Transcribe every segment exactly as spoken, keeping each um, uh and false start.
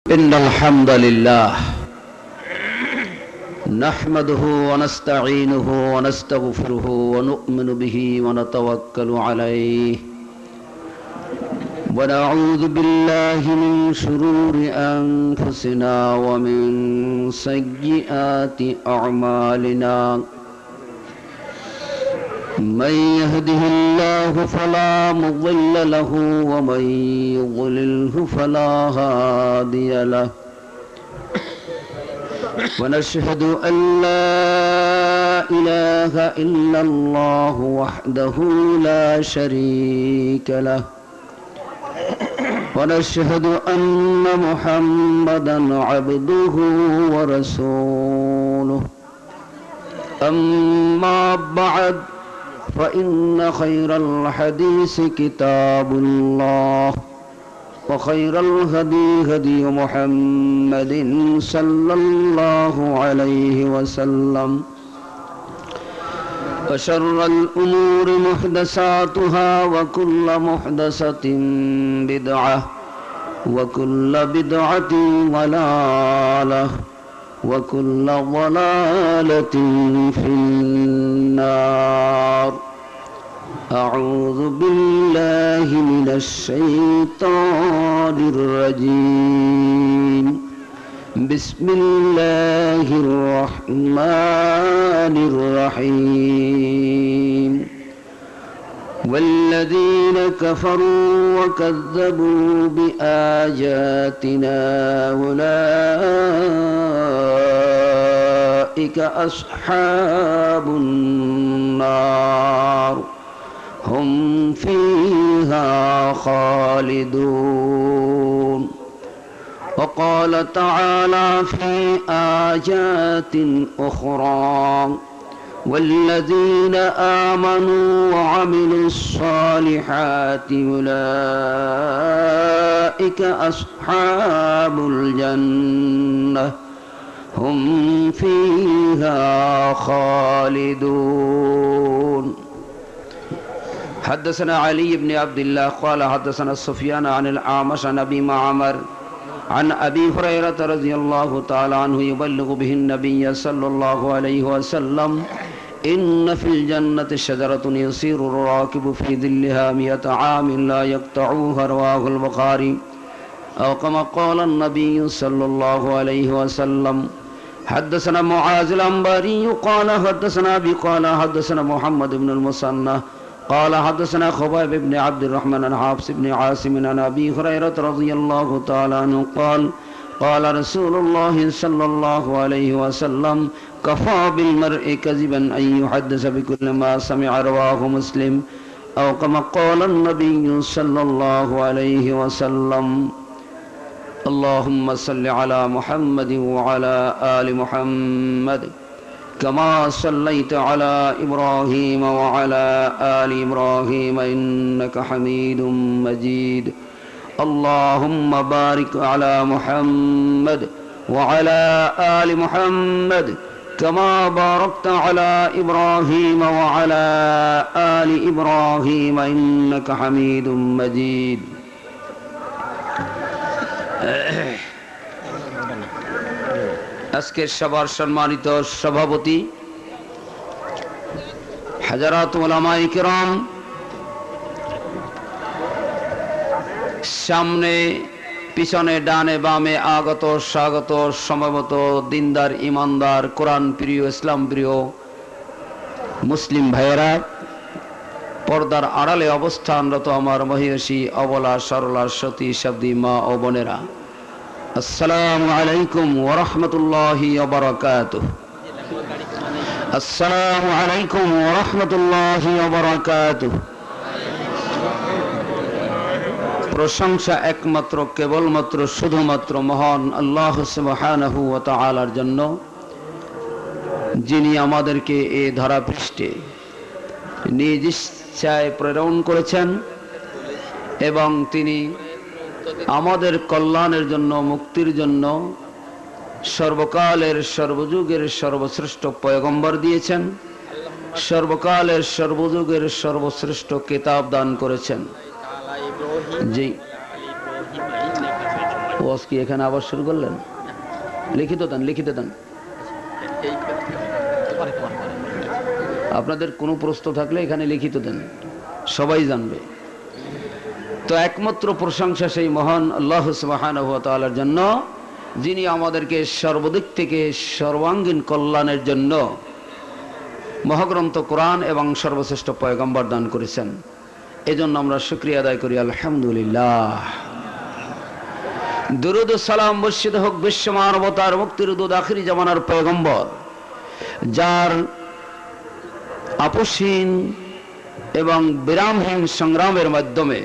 إن الحمد لله نحمده ونستعينه ونستغفره ونؤمن به ونتوكل عليه ونعوذ بالله من شرور أنفسنا ومن سيئات أعمالنا من يهده الله فلا مضل له ومن يضلله فلا هادي له ونشهد أن لا إله إلا الله وحده لا شريك له ونشهد أن محمدا عبده ورسوله أما بعد فإن خير الحديث كتاب الله وخير الهدي هدي محمد صلى الله عليه وسلم وشر الأمور محدثاتها وكل محدثة بدعة وكل بدعة ضلالة وكل ضلالة في النار. أعوذ بالله من الشيطان الرجيم. بسم الله الرحمن الرحيم. والذين كفروا وكذبوا بآياتنا أولئك أصحاب النار هم فيها خالدون. وقال تعالى في آيات أخرى والذين آمنوا وعملوا الصالحات أولئك أصحاب الجنة هم فيها خالدون. حدثنا علي بن عبد الله قال حدثنا سفيان عن الأعمش عن أبي معمر عن أبي هريرة رضي الله تعالى عنه يبلغ به النبي صلى الله عليه وسلم إن في الجنة شجرة يسير الراكب في ظلها مئة عام لا يقطعوها رواه البخاري أو كما قال النبي صلى الله عليه وسلم. حدثنا معاذ العنبري قال حدثنا أبي قال حدثنا محمد بن المثنى قال حدثنا خبيب بن عبد الرحمن عن حفص بن عاصم عن أبي هريرة رضي الله تعالى عنه قال قال رسول الله صلى الله عليه وسلم كفى بالمرء كذبا أن يحدث بكل ما سمع رواه مسلم أو كما قال النبي صلى الله عليه وسلم. اللهم صل على محمد وعلى آل محمد كما صليت على إبراهيم وعلى آل إبراهيم إنك حميد مجيد. اللهم بارك على محمد وعلى آل محمد كما باركت على إبراهيم وعلى آل إبراهيم إنك حميد مجيد. আজকের সবার সম্মানিত সভাপতি হাজারাত উলামায়ে কিরাম, সামনে পিছনে ডানে বামে আগত স্বাগত সমবেত দিনদার ইমানদার কোরআন প্রিয় ইসলাম প্রিয় মুসলিম ভাইয়েরা, পর্দার আড়ালে অবস্থানরত আমার মহিষী অবলা সরলা সতী শব্দী মা ও বোনেরা, আসসালামু আলাইকুম ওয়া রাহমাতুল্লাহি ওয়া বারাকাতুহু। আসসালামু আলাইকুম ওয়া রাহমাতুল্লাহি ওয়া বারাকাতুহু। প্রশংসা একমাত্র কেবলমাত্র শুধুমাত্র মহান আল্লাহ সুবহানাহু ওয়া তাআলার জন্য, যিনি আমাদেরকে এই ধরাপৃষ্ঠে নিজ ইচ্ছায় প্রেরণ করেছেন এবং তিনি আমাদের কল্যাণের জন্য মুক্তির জন্য সর্বকালের সর্বযুগের সর্বশ্রেষ্ঠ পয়গম্বর দিয়েছেন, সর্বকালের সর্বযুগের সর্বশ্রেষ্ঠ কিতাব দান করেছেন। জি ওয়াজ কি এখানে আবার শুরু করলেন? লিখিত দেন, লিখিত দেন। আপনাদের কোনো প্রশ্ন থাকলে এখানে লিখিত দেন, সবাই জানবে। তো একমাত্র প্রশংসা সেই মহান আল্লাহ সুবহানাহু ওয়া তাআলার জন্য, যিনি আমাদেরকে সর্বদিক থেকে সর্বাঙ্গীন কল্যাণের জন্য মহাগ্রন্থ কোরআন এবং সর্বশ্রেষ্ঠ পয়গম্বর দান করেছেন। এজন্য আমরা শুকরিয়া আদায় করি, আলহামদুলিল্লাহ। দুরূদ ও সালাম বর্ষিত হোক বিশ্ব মানবতার মুক্তির দূত আখিরি জামানার পয়গম্বর, যার আপসহীন এবং বিরামহীন সংগ্রামের মাধ্যমে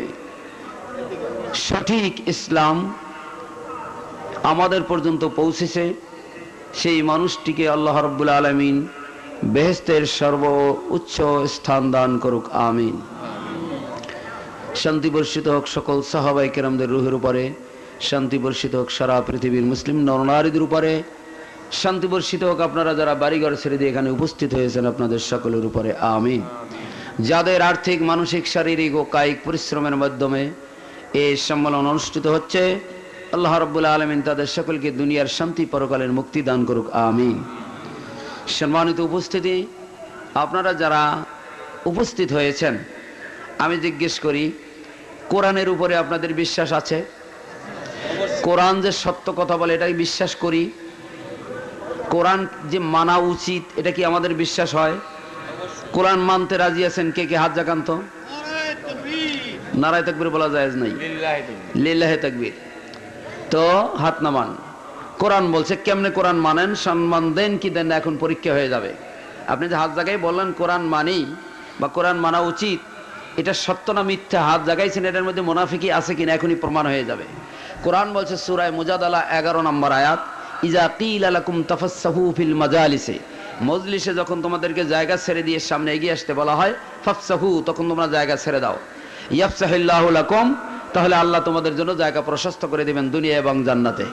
সঠিক ইসলাম আমাদের পর্যন্ত পৌঁছেছে। সেই মানুষটিকে আল্লাহ রাব্বুল আলামিন বেহেশতের সর্বোচ্চ স্থান দান করুক, আমিন। শান্তি বর্ষিত হোক সকল সাহাবায়ে কেরামদের রূহের উপরে, শান্তি বর্ষিত হোক সারা পৃথিবীর মুসলিম নরনারীদের উপরে, শান্তি বর্ষিত হোক আপনারা যারা বাড়িঘর ছেড়ে দিয়ে এখানে উপস্থিত হয়েছেন আপনাদের সকলের উপরে, আমিন। যাদের আর্থিক, মানসিক, শারীরিক ও কায়িক পরিশ্রমের মাধ্যমে এই সম্মেলন অনুষ্ঠিত হচ্ছে, আল্লাহ রাব্বুল আলামিন তাদের সকলকে দুনিয়ার শান্তি, পরকালের মুক্তি দান করুক, আমিন। সম্মানিত উপস্থিতি, আপনারা যারা উপস্থিত হয়েছেন, আমি জিজ্ঞেস করি, কোরআনের উপরে আপনাদের বিশ্বাস আছে? কোরআন যে সত্য কথা বলে এটাই বিশ্বাস করি? কোরআন যে মানা উচিত এটা কি আমাদের বিশ্বাস হয়? কোরআন মানতে রাজি আছেন? কে কে হাত জাগান তো। নারায়ে তাকবীর বলা জায়েজ নাই, লিল্লাহি তাকবীর। তো হাত নামান। কোরআন বলছে, কেমনে কোরআন মানেন, সম্মান দেন কি দেন না, এখন পরীক্ষা হয়ে যাবে। আপনি যে হাত জাগাই বললেন কোরআন মানি বা কোরআন মানা উচিত, এটা সত্য না মিথ্যা হাত জাগাইছেন, এটার মধ্যে মুনাফিকি আছে কিনা এখনই প্রমাণ হয়ে যাবে। কোরআন বলছে সূরা মুজাদালা এগারো নম্বর আয়াত, ইজা কিলা লাকুম তাফাসসাহু ফিল মাজালিসে, মজলিসে যখন তোমাদেরকে জায়গা ছেড়ে দিয়ে সামনে এগিয়ে আসতে বলা হয়, ফাফসাহু, তখন তোমরা জায়গা ছেড়ে দাও। ইয়াফসাহিল্লাহু লাকুম, তাহলে আল্লাহ তোমাদের জন্য জায়গা প্রশস্ত করে দিবেন দুনিয়া এবং জান্নাতে।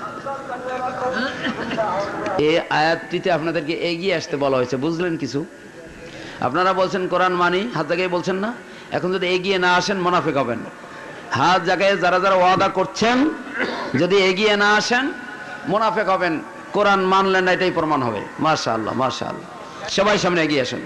এই আয়াতটিতে আপনাদেরকে এগিয়ে আসতে বলা হয়েছে, বুঝলেন কিছু? আপনারা বলছেন কোরআন মানি, হাত জায়গায় বলছেন না, এখন যদি এগিয়ে না আসেন মুনাফিক হবেন। হাত জায়গায় যারা যারা ওয়াদা করছেন, যদি এগিয়ে না আসেন মুনাফিক হবেন, কোরআন মানলেন না এটাই প্রমাণ হবে। মাশাআল্লাহ, মাশাআল্লাহ। সবাই সামনে এগিয়ে আসেন।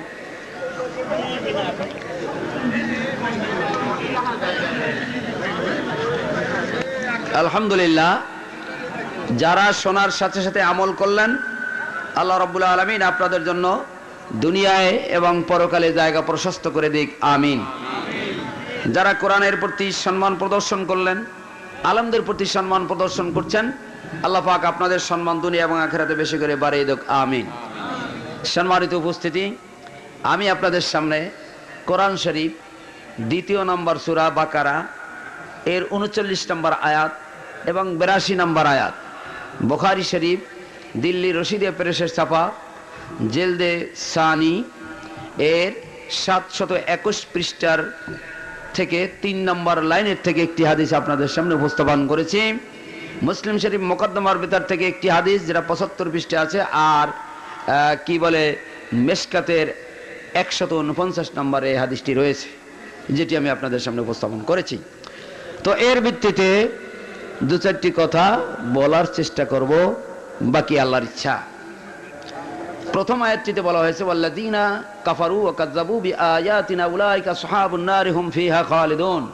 আলহামদুলিল্লাহ, যারা শোনার সাথে সাথে আমল করলেন, আল্লাহ রাব্বুল আলামিন আপনাদের জন্য দুনিয়ায় এবং পরকালে জায়গা প্রশস্ত করে দিক, আমিন। যারা কোরআনের প্রতি সম্মান প্রদর্শন করলেন, আলেমদের প্রতি সম্মান প্রদর্শন করছেন, আল্লাহ পাক আপনাদের সম্মান দুনিয়া এবং আখিরাতে বেশি করে বাড়িয়ে দেক, আমিন। সম্মানিত উপস্থিতি, আমি আপনাদের সামনে কোরআন শরীফ দ্বিতীয় নম্বর সূরা বাকারা এর উনচল্লিশ নম্বর আয়াত এবং বিরাশি নম্বর আয়াত, বুখারী শরীফ দিল্লি রশিদিয়া প্রেসের ছাপা জেলদে সানি এর সাতশত একুশ পৃষ্ঠার থেকে তিন নম্বর লাইনের থেকে একটি হাদিস আপনাদের সামনে উপস্থাপন করেছি। মুসলিম শরীফ মুকদ্দমার ভিতর থেকে একটি হাদিস যেটা পঁচাত্তর পৃষ্ঠা আছে, আর কি বলে মেশকাতের একশত উনপঞ্চাশ নম্বরে এই হাদিসটি রয়েছে, যেটি আমি আপনাদের সামনে উপস্থাপন করেছি। তো এর ভিত্তিতে দু চারটি কথা বলার চেষ্টা করব, বাকি আল্লাহর ইচ্ছা। প্রথম আয়াতটিতে বলা হয়েছে, ওয়াল্লাযীনা কাফারু ওয়া কাযযাবু বিআয়াতিনা উলাইকা আসহাবুন নার হুম ফিহা খালিদুন।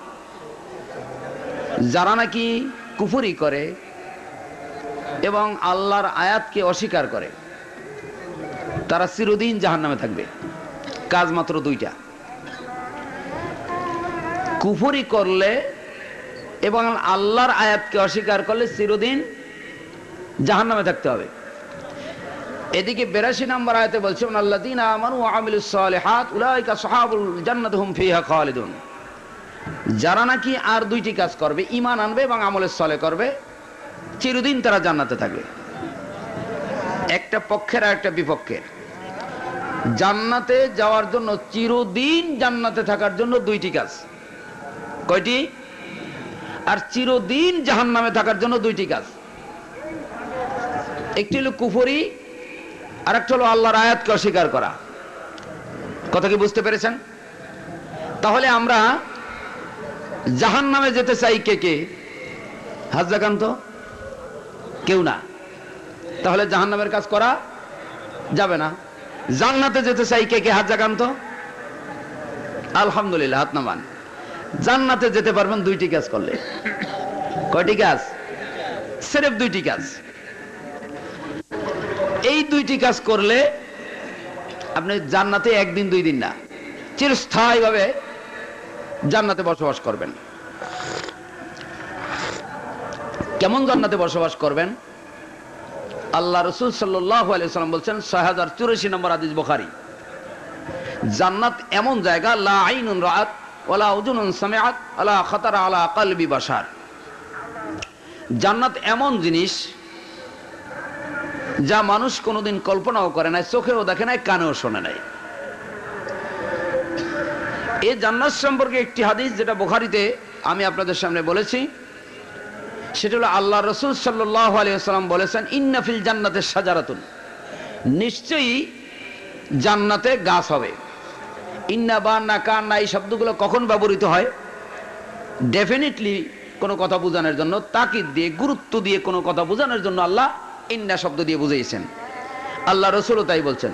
যারা নাকি কুফরি করে এবং আল্লাহর আয়াতকে অস্বীকার করে, তারা চিরদিন জাহান্নামে থাকবে। কাজ মাত্র দুইটা, কুফরি করলে এবং আল্লাহর আয়াতকে অস্বীকার করলে চিরদিন জাহান্নামে থাকতে হবে। এদিকে বিরাশি নম্বর আয়াতে বলছে, আল্লাযীনা আমানু ওয়া আমিলুস সালিহাত উলাইকা আসহাবুল জান্নাতি হুম ফিহা খালিদুন। যারা নাকি আর দুইটি কাজ করবে, ঈমান আনবে এবং আমলে সালেহ করবে, চিরদিন তারা জান্নাতে থাকবে। একটা পক্ষের আর একটা বিপক্ষের। জান্নাতে যাওয়ার জন্য, চিরদিন জান্নাতে থাকার জন্য দুইটি কাজ। কয়টি? আর চিরদিন জাহান্নামে থাকার জন্য দুইটি কাজ। একটি হলো কুফরি, আর একটা হলো আল্লাহর আয়াতকে অস্বীকার করা। কথা কি বুঝতে পেরেছেন? তাহলে আমরা জাহান্নামে যেতে চাই কে কে? হাত জাগান তো। কেউ না। তাহলে জাহান্নামের কাজ করা যাবে না। জান্নাতে যেতে চাই কে কে হাত জাগান তো? আলহামদুলিল্লাহ, হাত নামান। জান্নাতে যেতে পারবেন দুইটি কাজ করলে। কয়টি কাজ? সির্ফ দুইটি কাজ। এই দুইটি কাজ করলে আপনি জান্নাতে একদিন দুই দিন না, চিরস্থায়ী ভাবে জান্নাতে বসবাস করবেন। কেমন জান্নাতে বসবাস করবেন? আল্লাহ রাসূল সাল্লাল্লাহু আলাইহি ওয়াসাল্লাম বলছেন, ছয় হাজার চুরাশি নম্বর হাদিস বুখারী, জান্নাত এমন জায়গা, লা আইনুন রাআত ওয়ালা উযুনুন সামিআত ওয়ালা খাতারা আলা কলবি বাশার। জান্নাত এমন জিনিস যা মানুষ কোনোদিন কল্পনাও করে নাই, চোখেও দেখে নাই, কানেও শোনে নাই। এই জান্নাত সম্পর্কে একটি হাদিস যেটা বুখারীতে আমি আপনাদের সামনে বলেছি, সেটা হলো আল্লাহ রাসূল সাল্লাল্লাহু আলাইহি ওয়াসাল্লাম বলেছেন, ইন্না ফিল জান্নাতি শাজারাতুন, নিশ্চয়ই জান্নাতে গাছ হবে। ইন্না বা না কান না, এই শব্দগুলো কখন ব্যবহৃত হয়? ডেফিনেটলি কোনো কথা বোঝানোর জন্য, তাকিদ দিয়ে, গুরুত্ব দিয়ে কোনো কথা বোঝানোর জন্য আল্লাহ ইন্না শব্দ দিয়ে বুঝিয়েছেন। আল্লাহ রাসূলও তাই বলছেন,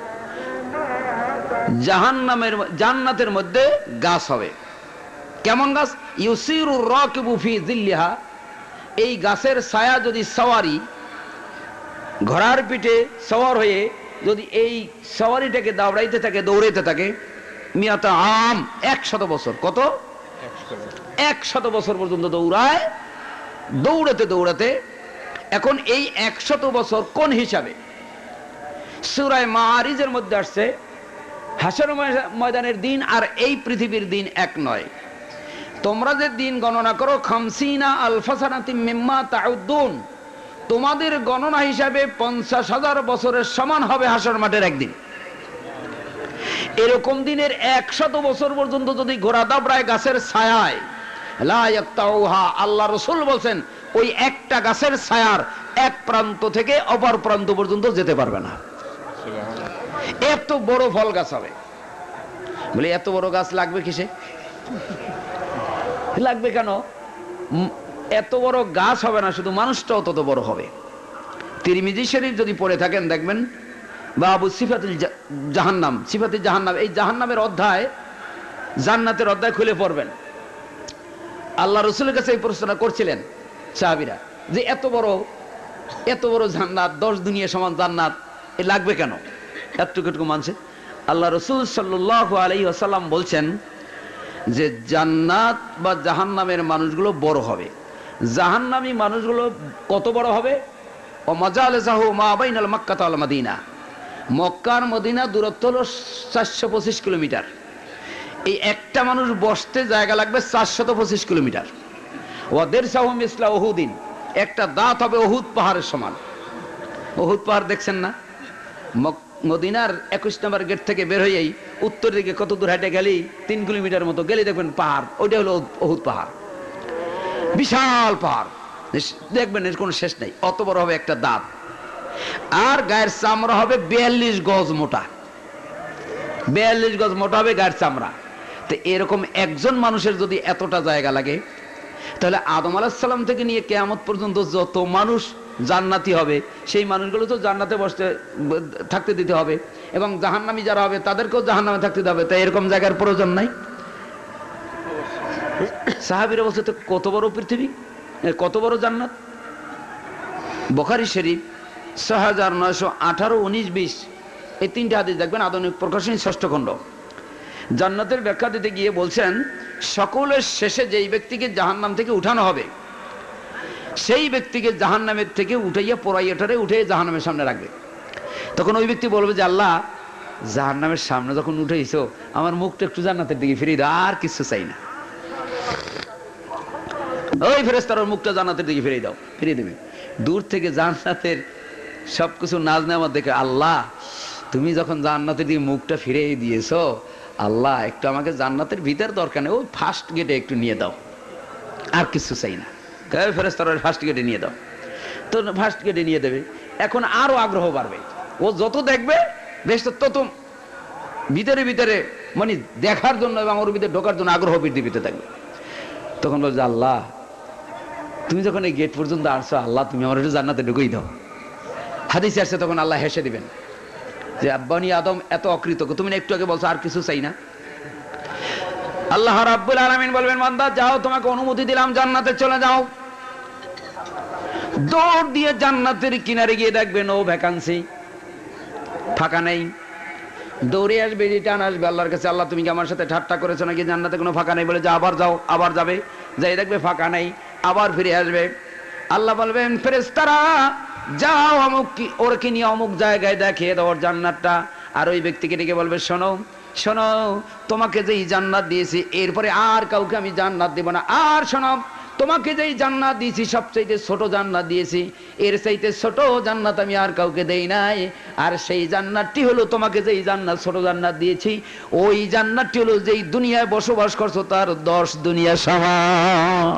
জাহান্নামের জান্নাতের মধ্যে গাছ হবে। কেমন গাছ? ইউসিরুর রাকিবু ফি যিল্লিহা, এই গাছের ছায়া যদি সওয়ারি ঘোড়ার পিঠে সওয়ার হয়ে যদি এই সওয়ারিটাকে দাওড়াইতে থাকে, দৌড়াইতে থাকে, মিয়াতা আম, একশত বছর। কত? একশত বছর পর্যন্ত দৌড়ায়, দৌড়াতে দৌড়াতে। এখন এই একশত বছর কোন হিসাবে? সূরা মাআরিজের মধ্যে আসছে, হাসর ময়দানের দিন আর এই পৃথিবীর দিন এক নয়। তোমরা যে দিন গণনা করো, খামসিনা আলফা সানাতিম মিম্মা তাউদ্দুন, তোমাদের গণনা হিসাবে পঞ্চাশ হাজার বছরের সমান হবে হাসর মাঠের একদিন। এরকম দিনের একশত বছর পর্যন্ত যদি ঘোড়া দাবড়ায় গাছের ছায়ায়, লা ইয়াক্তাউহা, আল্লাহ রাসূল বলছেন ওই একটা গাছের ছায়ার এক প্রান্ত থেকে অপর প্রান্ত পর্যন্ত যেতে পারবে না। এত বড় ফল গাছ হবে। বলে এত বড় গাছ লাগবে কিসে? লাগবে কেন? এত বড় গাছ হবে না, শুধু মানুষটাও তত বড় হবে। তিরমিজি শরীফ যদি পড়ে থাকেন দেখবেন, বাবু সিফাতুল জাহান্নাম, সিফাতুল জাহান্নাম, এই জাহান্নামের অধ্যায়, জান্নাতের অধ্যায় খুলে পড়বেন। আল্লাহ রাসূলের কাছে এই প্রশ্নটা করছিলেন সাহাবীরা, যে এত বড় এত বড় জান্নাত, দশ দুনিয়া সমান জান্নাত, এ লাগবে কেন এতটুকু মানুষে? আল্লাহ রাসূল সাল্লাল্লাহু আলাইহি ওয়াসাল্লাম বলছেন যে জান্নাত বা জাহান্নামের মানুষগুলো বড় হবে। জাহান্নামী মানুষগুলো কত বড় হবে? ও মাজালিসাহু মা বাইনাল মক্কা ওয়াল মদিনা, মক্কার মদিনা দূরত্ব হলো চারশো পঁচিশ কিলোমিটার। এই একটা মানুষ বসতে জায়গা লাগবে চারশত পঁচিশ কিলোমিটার। ওয়াদের সাহু মিসলা উহুদিন, একটা দাঁত হবে উহুদ পাহাড়ের সমান। উহুদ পাহাড় দেখছেন না? মদিনার একুশ নম্বর গেট থেকে বের হয়েই উত্তর দিকে কত দূর হেঁটে গেলেই তিন কিলোমিটার মতো গেলে দেখবেন পাহাড়, ওইটা হলো উহুদ পাহাড়। বিশাল পাহাড়, দেখবেন এর কোনো শেষ নেই। অত বড় হবে একটা দাঁত। আর গায়ের চামড়া হবে বিয়াল্লিশ গজ মোটা, বিয়াল্লিশ গজ মোটা হবে গায়ের চামড়া। তো এরকম একজন মানুষের যদি এতটা জায়গা লাগে, তাহলে আদম আলাইহিস সালাম থেকে নিয়ে কিয়ামত পর্যন্ত যত মানুষ জান্নাতি হবে, সেই মানুষগুলো তো জান্নাতে বসতে থাকতে দিতে হবে, এবং জাহান্নামী যারা হবে তাদেরকেও জাহান্নামে থাকতে দিতে হবে। তাই এরকম জায়গার প্রয়োজন নাই। সাহাবীরা বলছে, তো কত বড় পৃথিবী, কত বড় জান্নাত। বুখারী শরীফ ছয় হাজার নয়শো আঠারো, উনিশ, বিশ, এই তিনটা হাদিস দেখবেন, আধুনিক প্রকাশনী ষষ্ঠ খণ্ড। জান্নাতের ব্যাখ্যা দিতে গিয়ে বলছেন, সকলের শেষে যেই ব্যক্তিকে জাহান্নাম থেকে উঠানো হবে, সেই ব্যক্তিকে জাহান্নামের থেকে উঠাইয়া পোড়াইয়াটারে উঠে জাহান্নামের সামনে রাখবে। তখন ওই ব্যক্তি বলবে যে, আল্লাহ, জাহান্নামের সামনে যখন উঠাইছো, আমার মুখটা একটু জান্নাতের দিকে ফিরিয়ে দাও, আর কিছু চাই না। ওই ফেরেশতার মুখটা জান্নাতের দিকে ফিরিয়ে দাও, ফিরিয়ে দেবে। দূর থেকে জান্নাতের সবকিছু নাজ নেওয়ার দেখে, আল্লাহ, তুমি যখন জান্নাতের দিকে মুখটা ফিরিয়ে দিয়েছো, আল্লাহ, একটু আমাকে জান্নাতের ভিতর দরকার নেই, ওই ফার্স্ট গেটে একটু নিয়ে দাও, আর কিছু চাই না। ফেরেশতারা ফার্স্ট গেটে নিয়ে দাও, তো ফার্স্ট গেটে নিয়ে দেবে। এখন আরো আগ্রহ বাড়বে, ও যত দেখবে বেশ তত ভিতরে ভিতরে মানে দেখার জন্য এবং ওর ভিতরে ঢোকার জন্য আগ্রহ বৃদ্ধি পেতে থাকবে। তখন বলছে, আল্লাহ, তুমি যখন এই গেট পর্যন্ত আসছো, আল্লাহ তুমি আমার একটু জান্নাতে ঢুকিয়ে দাও। হাদিসে আসছে তখন আল্লাহ হেসে দিবেন যে বনি আদম এত অকৃতজ্ঞ, তুমি না একটু আগে বলছো আর কিছু চাই না। আল্লাহ রাব্বুল আলামিন বলবেন বান্দা যাও, তোমাকে অনুমতি দিলাম, জান্নাতে চলে যাও। দৌড় দিয়ে জান্নাতের কিনারে গিয়ে দেখবে নো ভ্যাকান্সি, ফাঁকা নেই। দৌড়ে আসবে, রিটার্ন আসবে আল্লাহর কাছে, আল্লাহ তুমি কি আমার সাথে ঠাট্টা করেছো নাকি, জান্নাতে কোনো ফাঁকা নেই বলে যা, আবার যাও, আবার যাবে, যাই দেখবে ফাঁকা নেই, আবার ফিরে আসবে। আল্লাহ বলবেন ফেরেশতারা যাও অমুক কি ওরকে নিয়ে অমুক জায়গায় দেখিয়ে দাও ওর জান্নাতটা। আর ওই ব্যক্তিকে ডেকে বলবে শোনো শোনো, তোমাকে যেই জান্নাত দিয়েছি এরপরে আর কাউকে আমি জান্নাত দেব না। আর শোনো, তোমাকে যেই জান্নাত দিয়েছি সবচাইতে ছোট জান্নাত দিয়েছি, এর চাইতে ছোট জান্নাত আমি আর কাউকে দেই নাই। আর সেই জান্নাতটি হলো, তোমাকে যেই জান্নাত ছোট জান্নাত দিয়েছি ওই জান্নাতটি হলো যেই দুনিয়ায় বসবাস করছো তার দশ দুনিয়া সমান।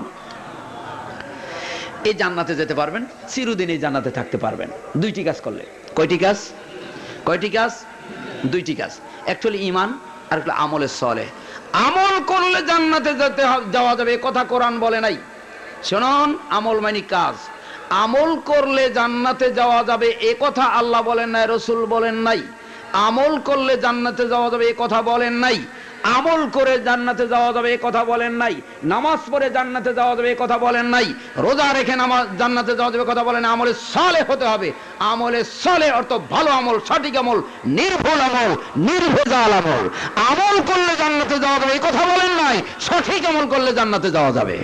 এই জান্নাতে যেতে পারবেন, চিরদিন এই জান্নাতে থাকতে পারবেন দুইটি কাজ করলে। কয়টি কাজ? কয়টি কাজ? দুইটি কাজ। অ্যাকচুয়ালি ঈমান আর একটা আমলে সলেহ। আমল করলে জান্নাতে যেতে যাওয়া যাবে, কথা কোরআন বলে নাই। শুনুন, আমল মানে কাজ। আমল করলে জান্নাতে যাওয়া যাবে এ কথা আল্লাহ বলেন নাই, রাসূল বলেন নাই। আমল করলে জান্নাতে যাওয়া যাবে এ কথা বলেন নাই। আমল করে জান্নাতে যাওয়া যাবে এ কথা বলেন নাই। নামাজ পড়ে জান্নাতে যাওয়া যাবে এ কথা বলেন নাই। রোজা রেখে নামাজ জান্নাতে যাওয়া যাবে কথা বলেন। আমলে সালেহ হতে হবে। আমলে সালেহ অর্থ ভালো আমল, সঠিক আমল, নির্ভুল আমল, নির্ভেজাল আমল। আমল করলে জান্নাতে যাওয়া যাবে এই কথা বলেন নাই, সঠিক আমল করলে জান্নাতে যাওয়া যাবে।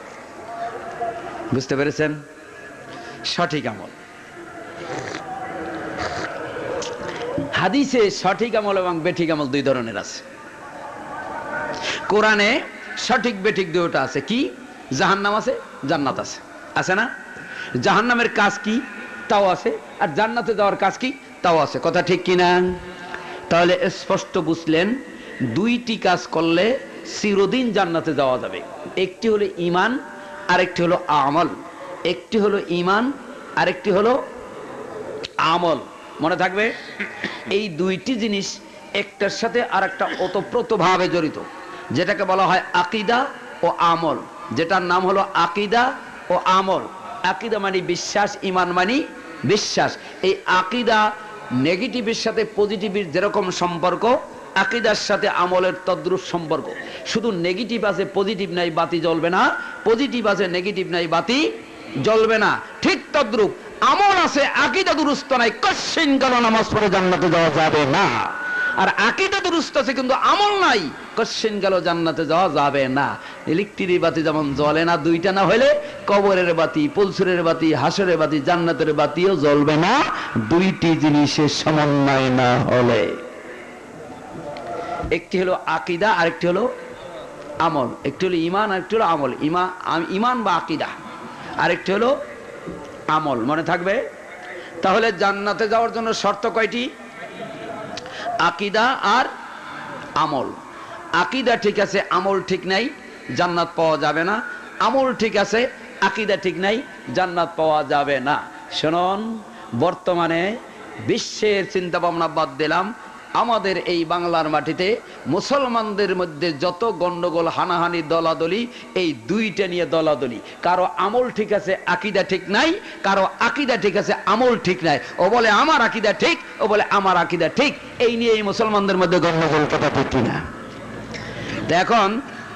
বুঝতে পেরেছেন? সঠিক আমল। হাদিসে সঠিক আমল এবং বেঠিক আমল দুই ধরনের আছে। কোরআনে সঠিক বেঠিক দুটো আছে। কি? জাহান্নাম আছে, জান্নাত আছে, আছে না? জাহান্নামের কাজ কি তাও আছে, আর জান্নাতে যাওয়ার কাজ কি তাও আছে। কথা ঠিক কিনা? তাহলে স্পষ্ট বুঝলেন, দুইটি কাজ করলে চিরদিন জান্নাতে যাওয়া যাবে। একটি হলো ঈমান, আরেকটি হলো আমল। একটি হলো ঈমান, আরেকটি হলো আমল। মনে থাকবে, এই দুইটি জিনিস একটার সাথে আরেকটা ওতপ্রোতভাবে জড়িত, যেটাকে বলা হয় আকীদা ও আমল, যেটার নাম হলো আকীদা ও আমল। আকীদা মানে বিশ্বাস, ঈমান মানে বিশ্বাস। এই আকীদা নেগেটিভের সাথে পজিটিভের যেরকম সম্পর্ক, আকীদার সাথে আমলের তদ্রূপ সম্পর্ক। শুধু নেগেটিভ আছে পজিটিভ নাই, বাতি জ্বলবে না। পজিটিভ আছে নেগেটিভ নাই, বাতি জ্বলবে না। ঠিক তদ্রূপ আমল আছে, আকীদা দুরুস্ত নাই, কশিন কালো নামাজ পড়ে জান্নাতে যাওয়া যাবে না। আর আকীদা দুরুস্ত আছে কিন্তু আমল নাই, কশিন কালো জান্নাতে যাওয়া যাবে না। ইলেকট্রিক বাতি যেমন জ্বলে না, দুইটা না হলে কবরের বাতি, পুলসুরের বাতি, হাসরের বাতি, জান্নাতের বাতিও জ্বলবে না, দুইটি জিনিসের সমন্বয় না হলে। একটি হলো আকীদা, আরেকটি হলো আমল। একটি হলো ঈমান, আরেকটি হলো আমল। ঈমান ঈমান বা আকীদা, আরেকটি হলো আমল। মনে থাকবে? তাহলে জান্নাতে যাওয়ার জন্য শর্ত কয়টি? আকীদা আর আমল। আকীদা ঠিক আছে, আমল ঠিক নাই, জান্নাত পাওয়া যাবে না। আমল ঠিক আছে, আকীদা ঠিক নাই, জান্নাত পাওয়া যাবে না। শুনুন, বর্তমানে বিশ্বের চিন্তা ভাবনা বাদ দিলাম, আমাদের এই বাংলার মাটিতে মুসলমানদের মধ্যে যত গন্ডগোল, হানাহানি, দলাদলি, এই দুইটা নিয়ে দলাদলি। কারো আমল ঠিক আছে, আকীদা ঠিক নাই, কারো আকীদা ঠিক আছে, আমল ঠিক নাই। ও বলে আমার আকীদা ঠিক, ও বলে আমার আকীদা ঠিক। এই নিয়ে এই মুসলমানদের মধ্যে গন্ডগোল, কথা ঠিক কিনা? এখন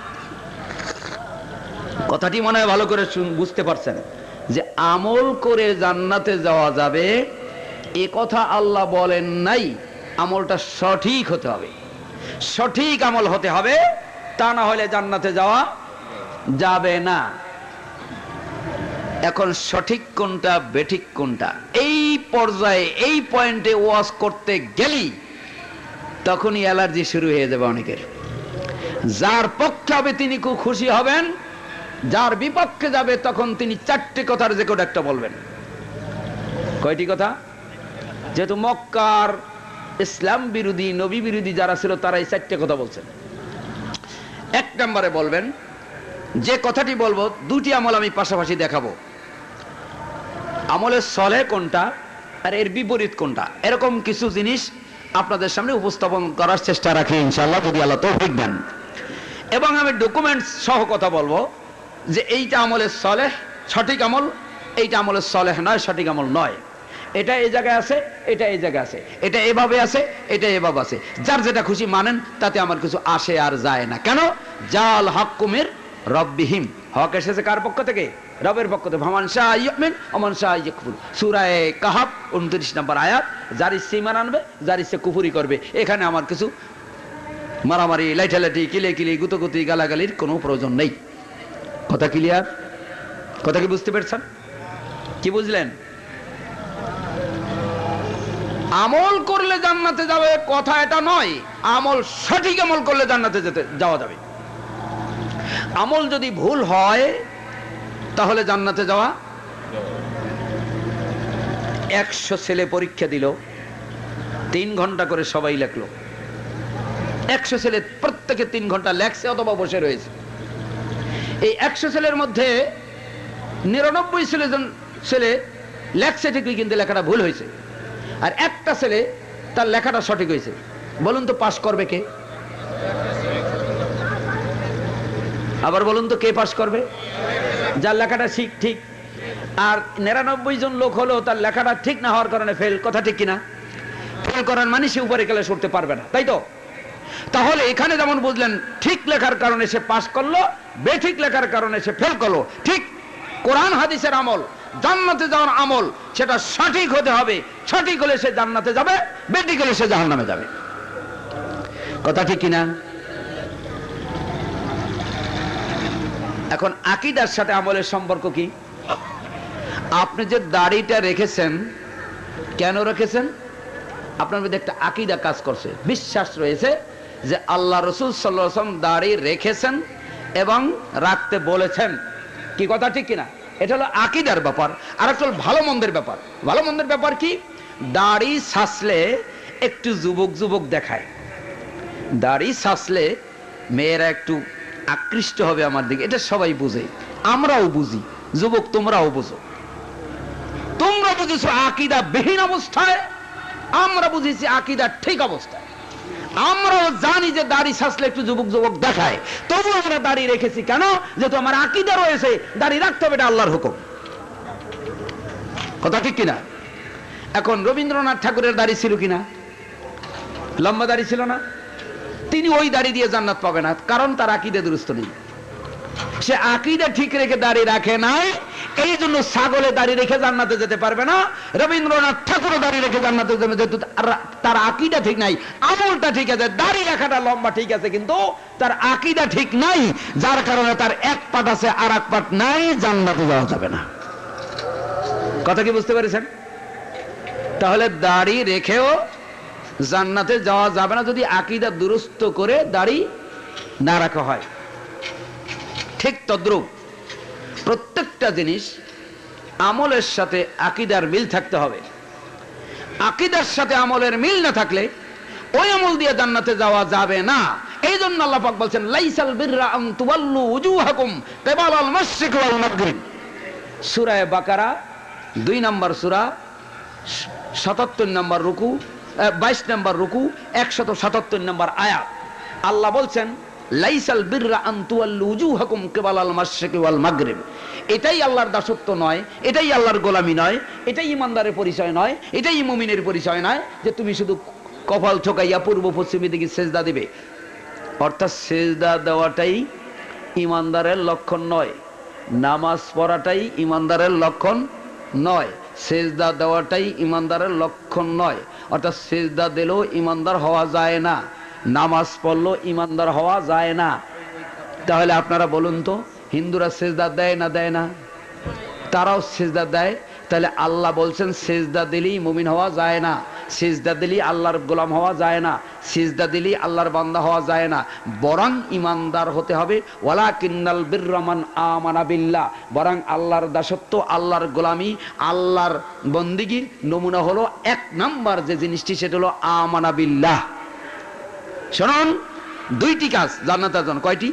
কথাটি মনে হয় ভালো করে বুঝতে পারছেন যে আমল করে জান্নাতে যাওয়া যাবে এ কথা আল্লাহ বলেন নাই। আমলটা সঠিক হতে হবে, সঠিক আমল হতে হবে, তা না হলে জান্নাতে যাওয়া যাবে না। এখন সঠিক কোনটা বেঠিক কোনটা, এই পর্যায়ে এই পয়েন্টে ওয়াজ করতে গেলি তখনই অ্যালার্জি শুরু হয়ে যাবে অনেকের। যার পক্ষে হবে তিনি খুব খুশি হবেন, যার বিপক্ষে যাবে তখন তিনি চারটি কথার যে কোনো একটা বলবেন। কয়টি কথা? যেহেতু মক্কার ইসলাম বিরোধী, নবী বিরোধী যারা ছিল তারা এই চারটে কথা বলছেন। এক নম্বরে বলবেন, যে কথাটি বলবো দুটি আমল আমি পাশাপাশি দেখাবো, আমলের সলেহ কোনটা আর এর বিপরীত কোনটা, এরকম কিছু জিনিস আপনাদের সামনে উপস্থাপন করার চেষ্টা রাখি ইনশাআল্লাহ, যদি আল্লাহ তৌফিক দেন। এবং আমি ডকুমেন্টস সহ কথা বলবো যে এইটা আমলের সলেহ, সঠিক আমল, এইটা আমলের সলেহ নয়, সঠিক আমল নয়। এটা এই জায়গায় আছে, এটা এই জায়গায় আছে, এটা এভাবে আছে, এটা এভাবে আছে। যার যেটা খুশি মানেন, তাতে আমার কিছু আসে আর যায় না। কেন? জাল হাক্কুমির রব্বিহিম, হক এসেছে কার পক্ষ থেকে? রবের পক্ষ থেকে। ফামান শাআ ইউমিন ওয়া মান শাআ ইয়াকফুর, সূরা কাহাফ উনত্রিশ নম্বর আয়াত। যার ইচ্ছে ঈমান আনবে, যার ইচ্ছে কুফরি করবে। এখানে আমার কিছু মারামারি, লাইঠালাঠি, কিলে কিলি, গুতগুতি, গালাগালির কোনো প্রয়োজন নেই। কথা ক্লিয়ার? কথা কি বুঝতে পেরেছেন? কি বুঝলেন? আমল করলে জান্নাতে যাবে কথা এটা নয়, আমল সঠিক আমল করলে জান্নাতে যেতে যাওয়া যাবে। আমল যদি ভুল হয় তাহলে জান্নাতে যাওয়া। একশো ছেলে পরীক্ষা দিল, তিন ঘন্টা করে সবাই লেখলো। একশো ছেলে প্রত্যেকে তিন ঘন্টা লেখছে অথবা বসে রয়েছে। এই একশো ছেলের মধ্যে নিরানব্বই ছেলে ছেলে লেখছে ঠিকই, কিন্তু লেখাটা ভুল হয়েছে। আর একটা ছেলে তার লেখাটা সঠিক হয়েছে। বলুন তো পাস করবে কে? আবার বলুন তো কে পাস করবে? যার লেখাটা ঠিক ঠিক। আর নিরানব্বই জন লোক হলো তার লেখাটা ঠিক না হওয়ার কারণে ফেল। কথা ঠিক কিনা? ফেল করার মানে সে উপরে ক্লাস করতে পারবে না, তাই তো? তাহলে এখানে যেমন বুঝলেন ঠিক লেখার কারণে সে পাস করলো, বেঠিক লেখার কারণে সে ফেল করলো। ঠিক কোরআন হাদিসের আমল, জান্নাতে যাওয়ার আমল, সেটা সঠিক হতে হবে। সঠিক হলে সে জান্নাতে যাবে, বেঠিক হলে সে জাহান্নামে যাবে। কথা ঠিক কিনা? এখন আকীদার সাথে আমলের সম্পর্ক কি? আপনি যে দাড়িটা রেখেছেন, কেন রেখেছেন? আপনার মধ্যে একটা আকীদা কাজ করছে, বিশ্বাস রয়েছে যে আল্লাহ রাসূল সাল্লাল্লাহু আলাইহি ওয়াসাল্লাম দাড়ি রেখেছেন এবং রাখতে বলেছেন। কি কথা ঠিক কিনা? এটা হলো আকীদার ব্যাপার। আর একটা হলো ভালো মন্দের ব্যাপার। ভালো মন্দের ব্যাপার কি? দাড়ি ছাসলে একটু যুবক যুবক দেখায়, দাড়ি ছাসলে মেয়েরা একটু আকৃষ্ট হবে আমার দিকে, এটা সবাই বুঝে, আমরাও বুঝি, যুবক তোমরাও বুঝো। তোমরা বুঝেছো আকীদা বিহীন অবস্থায়, আমরা বুঝেছি আকীদা ঠিক অবস্থায়। আমরাও জানি যে দাড়ি ছাসলে একটু যুবক যুবক দেখায়, তবু আমরা দাড়ি রেখেছি। কেন? যেহেতু আমার আকীদা রয়েছে দাড়ি রাখতে হবে, এটা আল্লাহর হুকুম। কথা ঠিক কিনা? এখন রবীন্দ্রনাথ ঠাকুরের দাড়ি ছিল কিনা? লম্বা দাড়ি ছিল না? তিনি ওই দাড়ি দিয়ে জান্নাত পাবে না, কারণ তার আকীদা দুরুস্ত নেই। সে আকীদা ঠিক রেখে দাড়ি রাখে নাই, এই জন্য ছাগলে দাড়ি রেখে জান্নাতে যেতে পারবে না। রবীন্দ্রনাথ ঠাকুরও দাড়ি রেখে জান্নাতে যাবে, যেহেতু তার আকীদা ঠিক নাই। আমলটা ঠিক আছে, দাড়ি রাখাটা লম্বা ঠিক আছে, কিন্তু তার আকীদা ঠিক নাই, যার কারণে তার এক পাট আছে আর এক পাট নাই, জান্নাতে যাওয়া যাবে না। কথা কি বুঝতে পেরেছেন? তাহলে দাড়ি রেখেও জান্নাতে যাওয়া যাবে না যদি আকীদা দুরুস্ত করে দাড়ি না রাখা হয়। ঠিক তদ্রূপ প্রত্যেকটা জিনিস আমলের সাথে আকীদার মিল থাকতে হবে। আকীদার সাথে আমলের মিল না থাকলে ওই আমল দিয়ে জান্নাতে যাওয়া যাবে না। এই জন্য আল্লাহ পাক বলছেন, লাইসাল বিররা আন তুওয়াল্লু উজুহাকুম কিবালাল মাশরিক ওয়াল মাগরিব। সূরা বাকারা দুই নম্বর সূরা, সাতাত্তর নম্বর রুকু, বাইশ নম্বর রুকু, একশত সাতাত্তর নম্বর আয়াত। আল্লাহ বলছেন, লাইসাল বিররা আন তুওয়াল্লু উজুহাকুম কিবালাল মাশরিক ওয়াল মাগরিব। এটাই আল্লাহর দাসত্ব নয়, এটাই আল্লাহর গোলামি নয়, এটাই ইমানদারের পরিচয় নয়, এটাই মুমিনের পরিচয় নয় যে তুমি শুধু কপাল ঠোকাইয়া পূর্ব পশ্চিমে দিকে সেজদা দিবে। অর্থাৎ সেজদা দেওয়াটাই ইমানদারের লক্ষণ নয়, নামাজ পড়াটাই ইমানদারের লক্ষণ নয়, সেজদা দেওয়াটাই ইমানদারের লক্ষণ নয়। অর্থাৎ সেজদা দিলেও ইমানদার হওয়া যায় না, নামাজ পড়লেও ইমানদার হওয়া যায় না। তাহলে আপনারা বলুন তো, হিন্দুরা সেজদা দেয় না দেয় না? তারাও সেজদা দেয়। তাহলে আল্লাহ বলছেন সেজদা দিলেই মুমিন হওয়া যায় না, সেজদা দিলেই আল্লাহর গোলাম হওয়া যায় না, সেজদা দিলেই আল্লাহর বান্দা হওয়া যায় না, বরং ইমানদার হতে হবে। ওয়ালাকিন্নাল বিররা মান আমানা বিল্লাহ, বরং আল্লাহর দাসত্ব, আল্লাহর গোলামি, আল্লাহর বন্দিগির নমুনা হলো এক নাম্বার যে জিনিসটি, সেটা হলো আমানা বিল্লাহ। শুনুন, দুইটি কাজ জান্নাতের জন্য। কয়টি?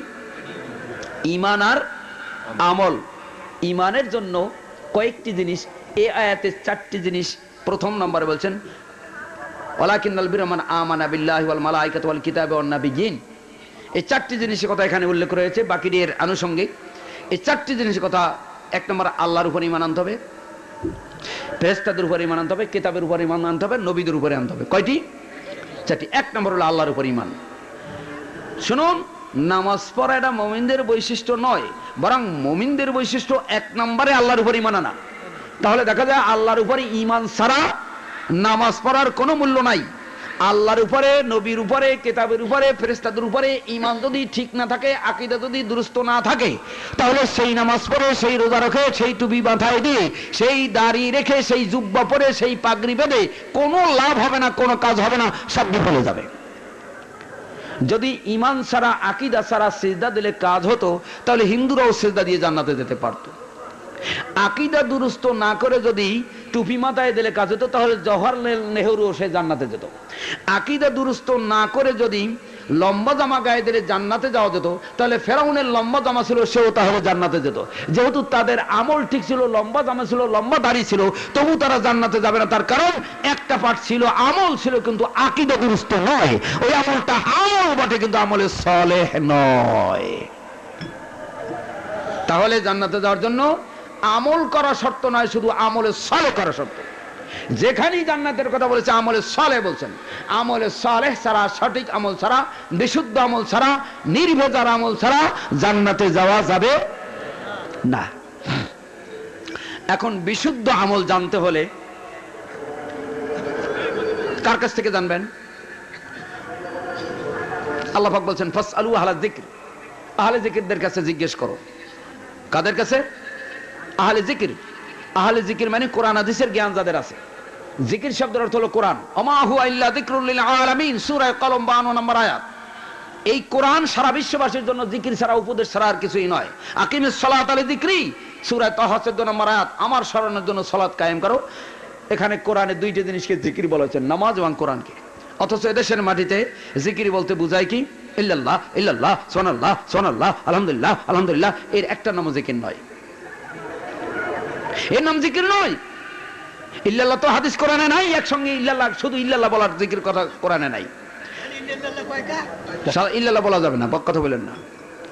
ঈমান আর আমল। ঈমানের জন্য কয়েকটি জিনিস, এই আয়াতে চারটি জিনিস। প্রথম নম্বরে বলছেন, ওয়ালাকিন্নাল বিররা মান আমানা বিল্লাহি ওয়াল মালাইকাতি ওয়াল কিতাবি ওয়ান নাবিয়্যিন। এই চারটি জিনিসের কথা এখানে উল্লেখ রয়েছে, বাকি এর আনুষঙ্গিক। এই চারটি জিনিসের কথা এক নম্বর আল্লাহর উপর ঈমান আনতে হবে, ফেরেশতাদের উপর ঈমান আনতে হবে, কিতাবের উপর ঈমান আনতে হবে, নবীদের উপরে আনতে হবে। কয়টি? চারটি। এক নম্বর হলো আল্লাহর উপর ঈমান। শুনুন, নামাজ পড়া এটা মুমিনদের বৈশিষ্ট্য নয়, বরং মুমিনদের বৈশিষ্ট্য এক নম্বরে আল্লাহর উপর ঈমান আনা। তাহলে দেখা যায় আল্লাহর উপরে ঈমান ছাড়া নামাজ পড়ার কোনো মূল্য নাই। আল্লাহর উপরে, নবীর উপরে, কিতাবের উপরে, ফেরেশতাদের উপরে ঈমান যদি ঠিক না থাকে, আকীদা যদি দুরুস্ত না থাকে, তাহলে সেই নামাজ পড়ে, সেই রোজা রেখে, সেই টুপি মাথায় দিয়ে, সেই দাড়ি রেখে, সেই জুব্বা পরে, সেই পাগড়ি বেঁধে কোনো লাভ হবে না, কোনো কাজ হবে না, সব বিফলে যাবে। যদি ঈমান ছাড়া, আকীদা ছাড়া সিজদা দিলে কাজ হতো, তাহলে হিন্দুরাও সিজদা দিয়ে জান্নাতে যেতে পারত। আকীদা দুরুস্ত না করে যদি টুপি মাথায় দিলে কাজ হতো, তাহলে জওহরলাল নেহরু সে জান্নাতে যেত। আকীদা দুরুস্ত না করে যদি লম্বা জামা গায়ে দিলে জান্নাতে যাওয়া যেত, তাহলে ফেরাউনের লম্বা জামা ছিল, সেও তাহলে জান্নাতে যেত। যেহেতু তাদের আমল ঠিক ছিল, লম্বা জামা ছিল, লম্বা দাড়ি ছিল, তবু তারা জান্নাতে যাবে না। তার কারণ একটা পাঠ ছিল, আমল ছিল, কিন্তু আকীদা দুরুস্ত নয়। ওই আমলটা আমল বটে, কিন্তু আমলে সালেহ নয়। তাহলে জান্নাতে যাওয়ার জন্য আমল করা শর্ত নয়, শুধু আমলে সালেহ করা শর্ত। যেখানেই জান্নাতের কথা বলেছে আমলে সালেহ বলছেন। আমলে সালেহ ছাড়া, সঠিক আমল ছাড়া, বিশুদ্ধ আমল ছাড়া, নির্ভেজাল আমল ছাড়া জান্নাতে যাওয়া যাবে না। এখন বিশুদ্ধ আমল জানতে হলে কার কাছ থেকে জানবেন? আল্লাহ পাক বলছেন ফাসআলু আহলা যিকর, আহলে যিকিরদের কাছে জিজ্ঞেস করো। কাদের কাছে? আহলে যিকির। আহলে যিকির মানে কোরআন হাদিসের জ্ঞান যাদের আছে। যিকির শব্দের অর্থ হলো কোরআন। ওমা হুয়া ইল্লা যিকরুল লিল আলামিন, সূরা কলম বাউন্ন নম্বর আয়াত। এই কোরআন সারা বিশ্ববাসীর জন্য, যিকির ছাড়া, উপদেশ ছাড়া আর কিছুই নয়। আকিমিস সালাত আলা যিকরি, সূরা তাহা চৌদ্দ নম্বর আয়াত। আমার স্মরণের জন্য সালাত কায়েম করো। এখানে কোরআনে দুইটা জিনিসকে যিকির বলা হয়েছে, নামাজ এবং কোরআনকে। অথচ এদেশের মাটিতে যিকির বলতে বোঝায় কি? ইল্লাল্লাহ, ইল্লাল্লাহ, সুবহানাল্লাহ, সুবহানাল্লাহ, আলহামদুলিল্লাহ, আলহামদুলিল্লাহ। এর একটা নামও যিকির নয়, এর নাম যিকির নয়। ইল্লাল্লাহ তো হাদিস কোরআনে নাই, একসঙ্গে ইল্লাল্লাহ, শুধু ইল্লাল্লাহ বলার যিকির কথা কোরআনে নাই। ইল্লাল্লাহ বলা যাবে না, বক কথা বলেন না।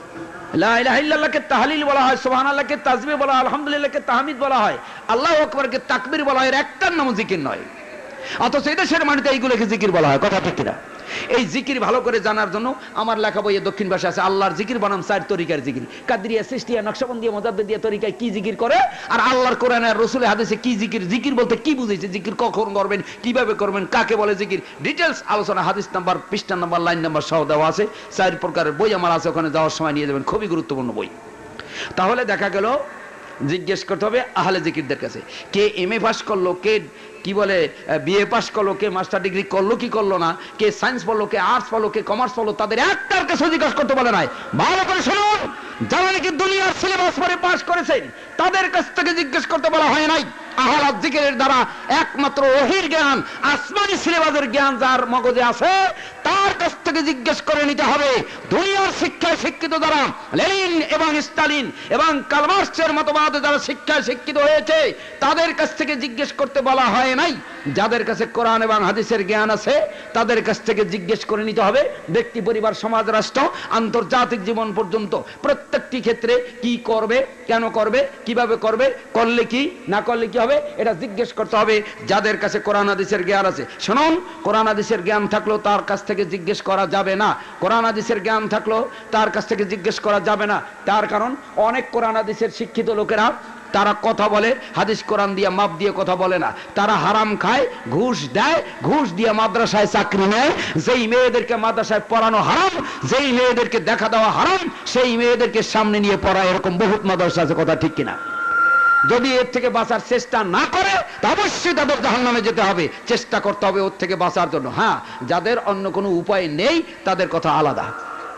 লা ইলাহা ইল্লাল্লাহকে তাহলিল বলা হয়, সুবহানাল্লাহকে তাসবিহ বলা হয়, আলহামদুলিল্লাহকে তাহমিদ বলা হয়, আল্লাহু আকবারকে তাকবীর বলা হয়। এর একটার নাম যিকির নয়। অথচ এই দেশের মাটিতে এইগুলোকে যিকির বলা হয়। কথা ঠিক কিনা? এই জিকির ভালো করে জানার জন্য আমার লেখা বইয়ে দক্ষিণ ভাষা আছে আল্লাহর জিকির বানাম চার তরিকার জিকির। কাদরিয়া, চিশতিয়া, নকশবন্দিয়া, মুজাদ্দিদিয়া তরিকায় কি জিকির করে, আর আল্লাহর কোরআনে আর রাসূলের হাদিসে কি জিকির। জিকির বলতে কি বুঝাইছে, জিকির কখন করবেন, কিভাবে করবেন, কাকে বলে জিকির, ডিটেইলস আলোচনা হাদিস নাম্বার, পৃষ্ঠা নাম্বার, লাইন নাম্বার সহ দেওয়া আছে। চার প্রকারের বই আমার আছে, ওখানে যাওয়ার সময় নিয়ে যাবেন, খুবই গুরুত্বপূর্ণ বই। তাহলে দেখা গেল জিজ্ঞেস করতে হবে আহলে জিকিরদের কাছে, কে এম এ পাস করলো, কে কি বলে বিএ পাস করলো, কে মাস্টার ডিগ্রি করলো কি করলো না, কে সায়েন্স পড়লো, কে আর্টস পড়লো, কে কমার্স পড়লো, তাদের একটার কাছে জিজ্ঞেস করতে বলে নাই। ভালো করে শুনুন, যারা নাকি দুনিয়ার সিলেবাস পড়ে পাস করেছেন তাদের কাছ থেকে জিজ্ঞেস করতে বলা হয় নাই। আহলে জিকিরের দ্বারা একমাত্র ওহীর জ্ঞান, আসমানি সিলেবাসের জ্ঞান যার মগজে আছে, তার কাছ থেকে জিজ্ঞেস করে নিতে হবে। দুনিয়ার শিক্ষায় শিক্ষিত যারা, লেনিন এবং স্টালিন এবং কার্ল মার্কসের মতবাদে যারা শিক্ষায় শিক্ষিত হয়েছে, তাদের কাছ থেকে জিজ্ঞেস করতে বলা হয় নাই। যাদের কাছে কোরআন এবং হাদিসের জ্ঞান আছে তাদের কাছ থেকে জিজ্ঞেস করে নিতে হবে। ব্যক্তি, পরিবার, সমাজ, রাষ্ট্র, আন্তর্জাতিক জীবন পর্যন্ত প্রত্যেকটি ক্ষেত্রে কি করবে, কেন করবে, কিভাবে করবে, করলে কি, না করলে কি হবে, এটা জিজ্ঞেস করতে হবে যাদের কাছে কোরআন হাদিসের জ্ঞান আছে। শুনুন, কোরআন হাদিসের জ্ঞান থাকলেও তার কাছ থেকে জিজ্ঞেস করা যাবে না। কোরআন হাদিসের জ্ঞান থাকলেও তার কাছ থেকে জিজ্ঞেস করা যাবে না। তার কারণ অনেক কোরআন হাদিসের শিক্ষিত লোকেরা তারা কথা বলে হাদিস কোরআন দিয়ে মাপ দিয়ে কথা বলে না। তারা হারাম খায়, ঘুষ দেয়, ঘুষ দিয়ে মাদ্রাসায় চাকরি নেয়। যেই মেয়েদেরকে মাদ্রাসায় পড়ানো হারাম, যেই মেয়েদেরকে দেখা দেওয়া হারাম, সেই মেয়েদেরকে সামনে নিয়ে পড়ায়, এরকম বহুত মাদ্রাসা আছে। কথা ঠিক কিনা? যদি এর থেকে বাঁচার চেষ্টা না করে অবশ্যই তাদের জাহান্নামে যেতে হবে। চেষ্টা করতে হবে ওর থেকে বাঁচার জন্য। হ্যাঁ, যাদের অন্য কোনো উপায় নেই তাদের কথা আলাদা।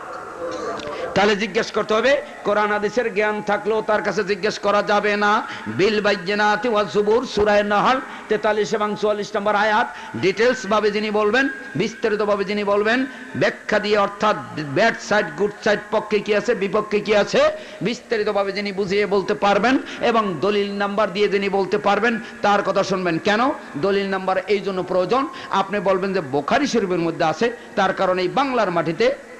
তাহলে জিজ্ঞেস করতে হবে। কোরআন হাদিসের জ্ঞান থাকলেও তার কাছে জিজ্ঞেস করা যাবে না। বিল বাইয়িনাতি ওয়াজ জুবুর, সূরা নাহল তেতাল্লিশ এবং চুয়াল্লিশ নম্বর আয়াত ডিটেইলস ভাবে যিনি বলবেন, বিস্তারিত ভাবে যিনি বলবেন, ব্যাখ্যা দিয়ে, অর্থাৎ ব্যাড সাইড, গুড সাইড, পক্ষে কি আছে, বিপক্ষে কি আছে, বিস্তারিত ভাবে যিনি বুঝিয়ে বলতে পারবেন এবং দলিল নাম্বার দিয়ে যিনি বলতে পারবেন, তার কথা শুনবেন। কেন দলিল নাম্বার এই জন্য প্রয়োজন? আপনি বলবেন যে বুখারী শরীফের মধ্যে আছে, তার কারণে এই বাংলার মাটিতে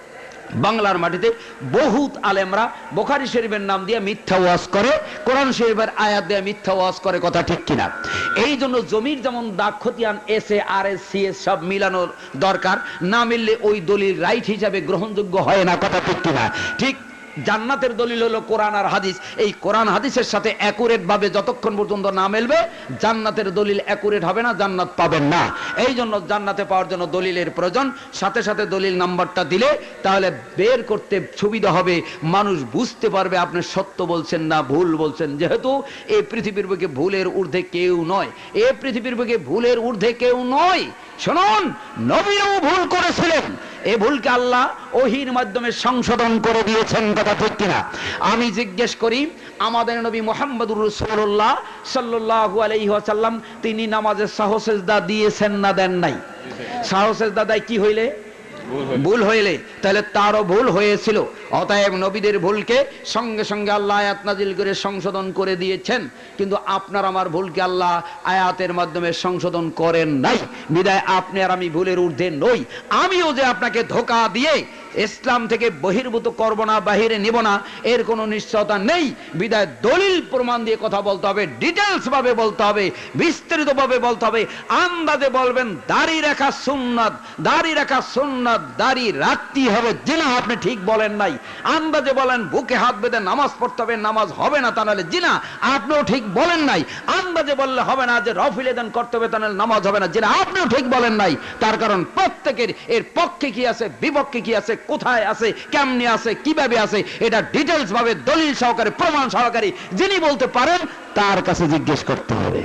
বাংলার মাটিতে বহুত আলেমরা বুখারী শরীফের নাম দিয়ে মিথ্যা ওয়াজ করে, কোরআন শরীফের আয়াত দিয়ে মিথ্যা ওয়াজ করে, কথা ঠিক কিনা? এই জন্য জমির যেমন দাগ খতিয়ান S A R S C S সব মিলানোর দরকার, না মিললে ওই দলিল রাইট হিসাবে গ্রহণযোগ্য হয় না, কথা ঠিক কিনা? ঠিক জান্নাতের দলিল হলো কোরআন আর হাদিস। এই কোরআন হাদিসের সাথে অ্যাকুরেট ভাবে যতক্ষণ পর্যন্ত না মিলবে জান্নাতের দলিল অ্যাকুরেট হবে না, জান্নাত পাবেন না। এই জন্য জান্নাতে পাওয়ার জন্য দলিলের প্রয়োজন। সাথে সাথে দলিল নাম্বারটা দিলে তাহলে বের করতে সুবিধা হবে, মানুষ বুঝতে পারবে আপনি সত্য বলছেন না ভুল বলছেন। যেহেতু এই পৃথিবীর বুকে ভুলের ঊর্ধ্বে কেউ নয়, এই পৃথিবীর বুকে ভুলের ঊর্ধ্বে কেউ নয়। শুনুন, নবীও ভুল করেছিলেন, এই ভুলকে আল্লাহ ওহীর মাধ্যমে সংশোধন করে দিয়েছেন, কথা ঠিক কিনা? আমি জিজ্ঞেস করি, আমাদের নবী মুহাম্মদুর রাসূলুল্লাহ সাল্লাল্লাহু আলাইহি ওয়াসাল্লাম তিনি নামাজে সাহু সিজদা দিয়েছেন না দেন নাই? সাহু সিজদা দেয় কি হইলে? ভুল হইলে। তাহলে তারও ভুল হয়েছিল। অতএব নবীদের ভুলকে সঙ্গে সঙ্গে আল্লাহ আয়াত নাজিল করে সংশোধন করে দিয়েছেন, কিন্তু আপনার আমার ভুলকে আল্লাহ আয়াতের মাধ্যমে সংশোধন করেন নাই। বিদায় আপনি আর আমি ভুলের ঊর্ধ্বে নই। আমিও যে আপনাকে ধোঁকা দিয়ে ইসলাম থেকে বহির্ভূত করব না, বাহিরে নিব না, এর কোনো নিশ্চয়তা নেই। বিদায় দলিল প্রমাণ দিয়ে কথা বলতে হবে, ডিটেলস ভাবে বলতে হবে, বিস্তারিত ভাবে বলতে হবে। আন্দাজে বলবেন দাড়ি রাখা সুন্নাত, দাড়ি রাখা সুন্নাত, দাড়ি রাখতেই হবে, জিনা আপনি ঠিক বলেন নাই। আন্দাজে বলেন বুকে হাত বেঁধে নামাজ পড়তে হবে, নামাজ হবে না, তা নাহলে জিনা, আপনিও ঠিক বলেন নাই। আন্দাজে বললে হবে না যে রফিলে দান করতে হবে, তা নাহলে নামাজ হবে না, জিনা, আপনিও ঠিক বলেন নাই। তার কারণ প্রত্যেকের এর পক্ষে কি আছে, বিপক্ষে কি আছে, কোথায় আছে, কেমনে আছে, কিভাবে আছে, এটা ডিটেলস ভাবে দলিল সহকারে প্রমাণ সহকারে যিনি বলতে পারেন তার কাছে জিজ্ঞেস করতে হবে।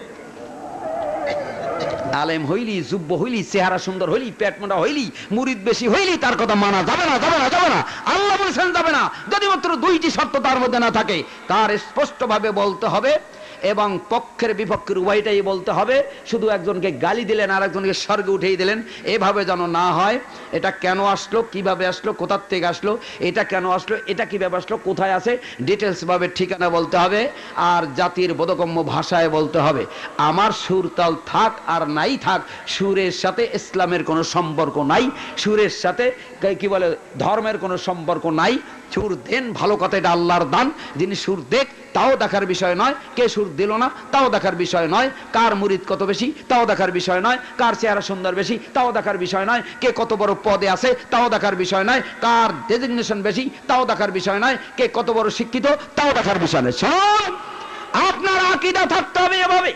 আলেম হইলি, যুব্য হইলি, চেহারা সুন্দর হইলি, পেট মোটা হইলি, মুরিদ বেশি হইলি, তার কথা মানা যাবে না, যাবে না, যাবে না। আল্লাহ বলেছেন যাবে না, যদি মাত্র দুইটি শর্ত তার মধ্যে না থাকে। তার স্পষ্ট ভাবে বলতে হবে এবং পক্ষের বিপক্ষের উভয়টাই বলতে হবে। শুধু একজনকে গালি দিলেন আর একজনকে স্বর্গে উঠিয়ে দিলেন, এভাবে যেন না হয়। এটা কেন আসলো, কিভাবে আসলো, কোথার থেকে আসলো, এটা কেন আসলো, এটা কিভাবে আসলো, কোথায় আছে, ডিটেলস ভাবে ঠিকানা বলতে হবে। আর জাতির বোধগম্য ভাষায় বলতে হবে। আমার সুর তাল থাক আর নাই থাক, সুরের সাথে ইসলামের কোনো সম্পর্ক নাই, সুরের সাথে কি বলে ধর্মের কোনো সম্পর্ক নাই। সুর দেন ভালো কথা, এটা আল্লাহর দান। যিনি সুর দেখ তাও দেখার বিষয় নয়, কে সুর দিল না তাও দেখার বিষয় নয়, কার মুরিদ কত বেশি তাও দেখার বিষয় নয়, কার চেহারা সুন্দর বেশি তাও দেখার বিষয় নয়, কে কত বড় পদে আছে তাও দেখার বিষয় নয়, কার ডেজিগনেশন বেশি তাও দেখার বিষয় নয়, কে কত বড় শিক্ষিত তাও দেখার বিষয় নয়। শুনুন, আপনার আকীদা থাকতে হবে এভাবে।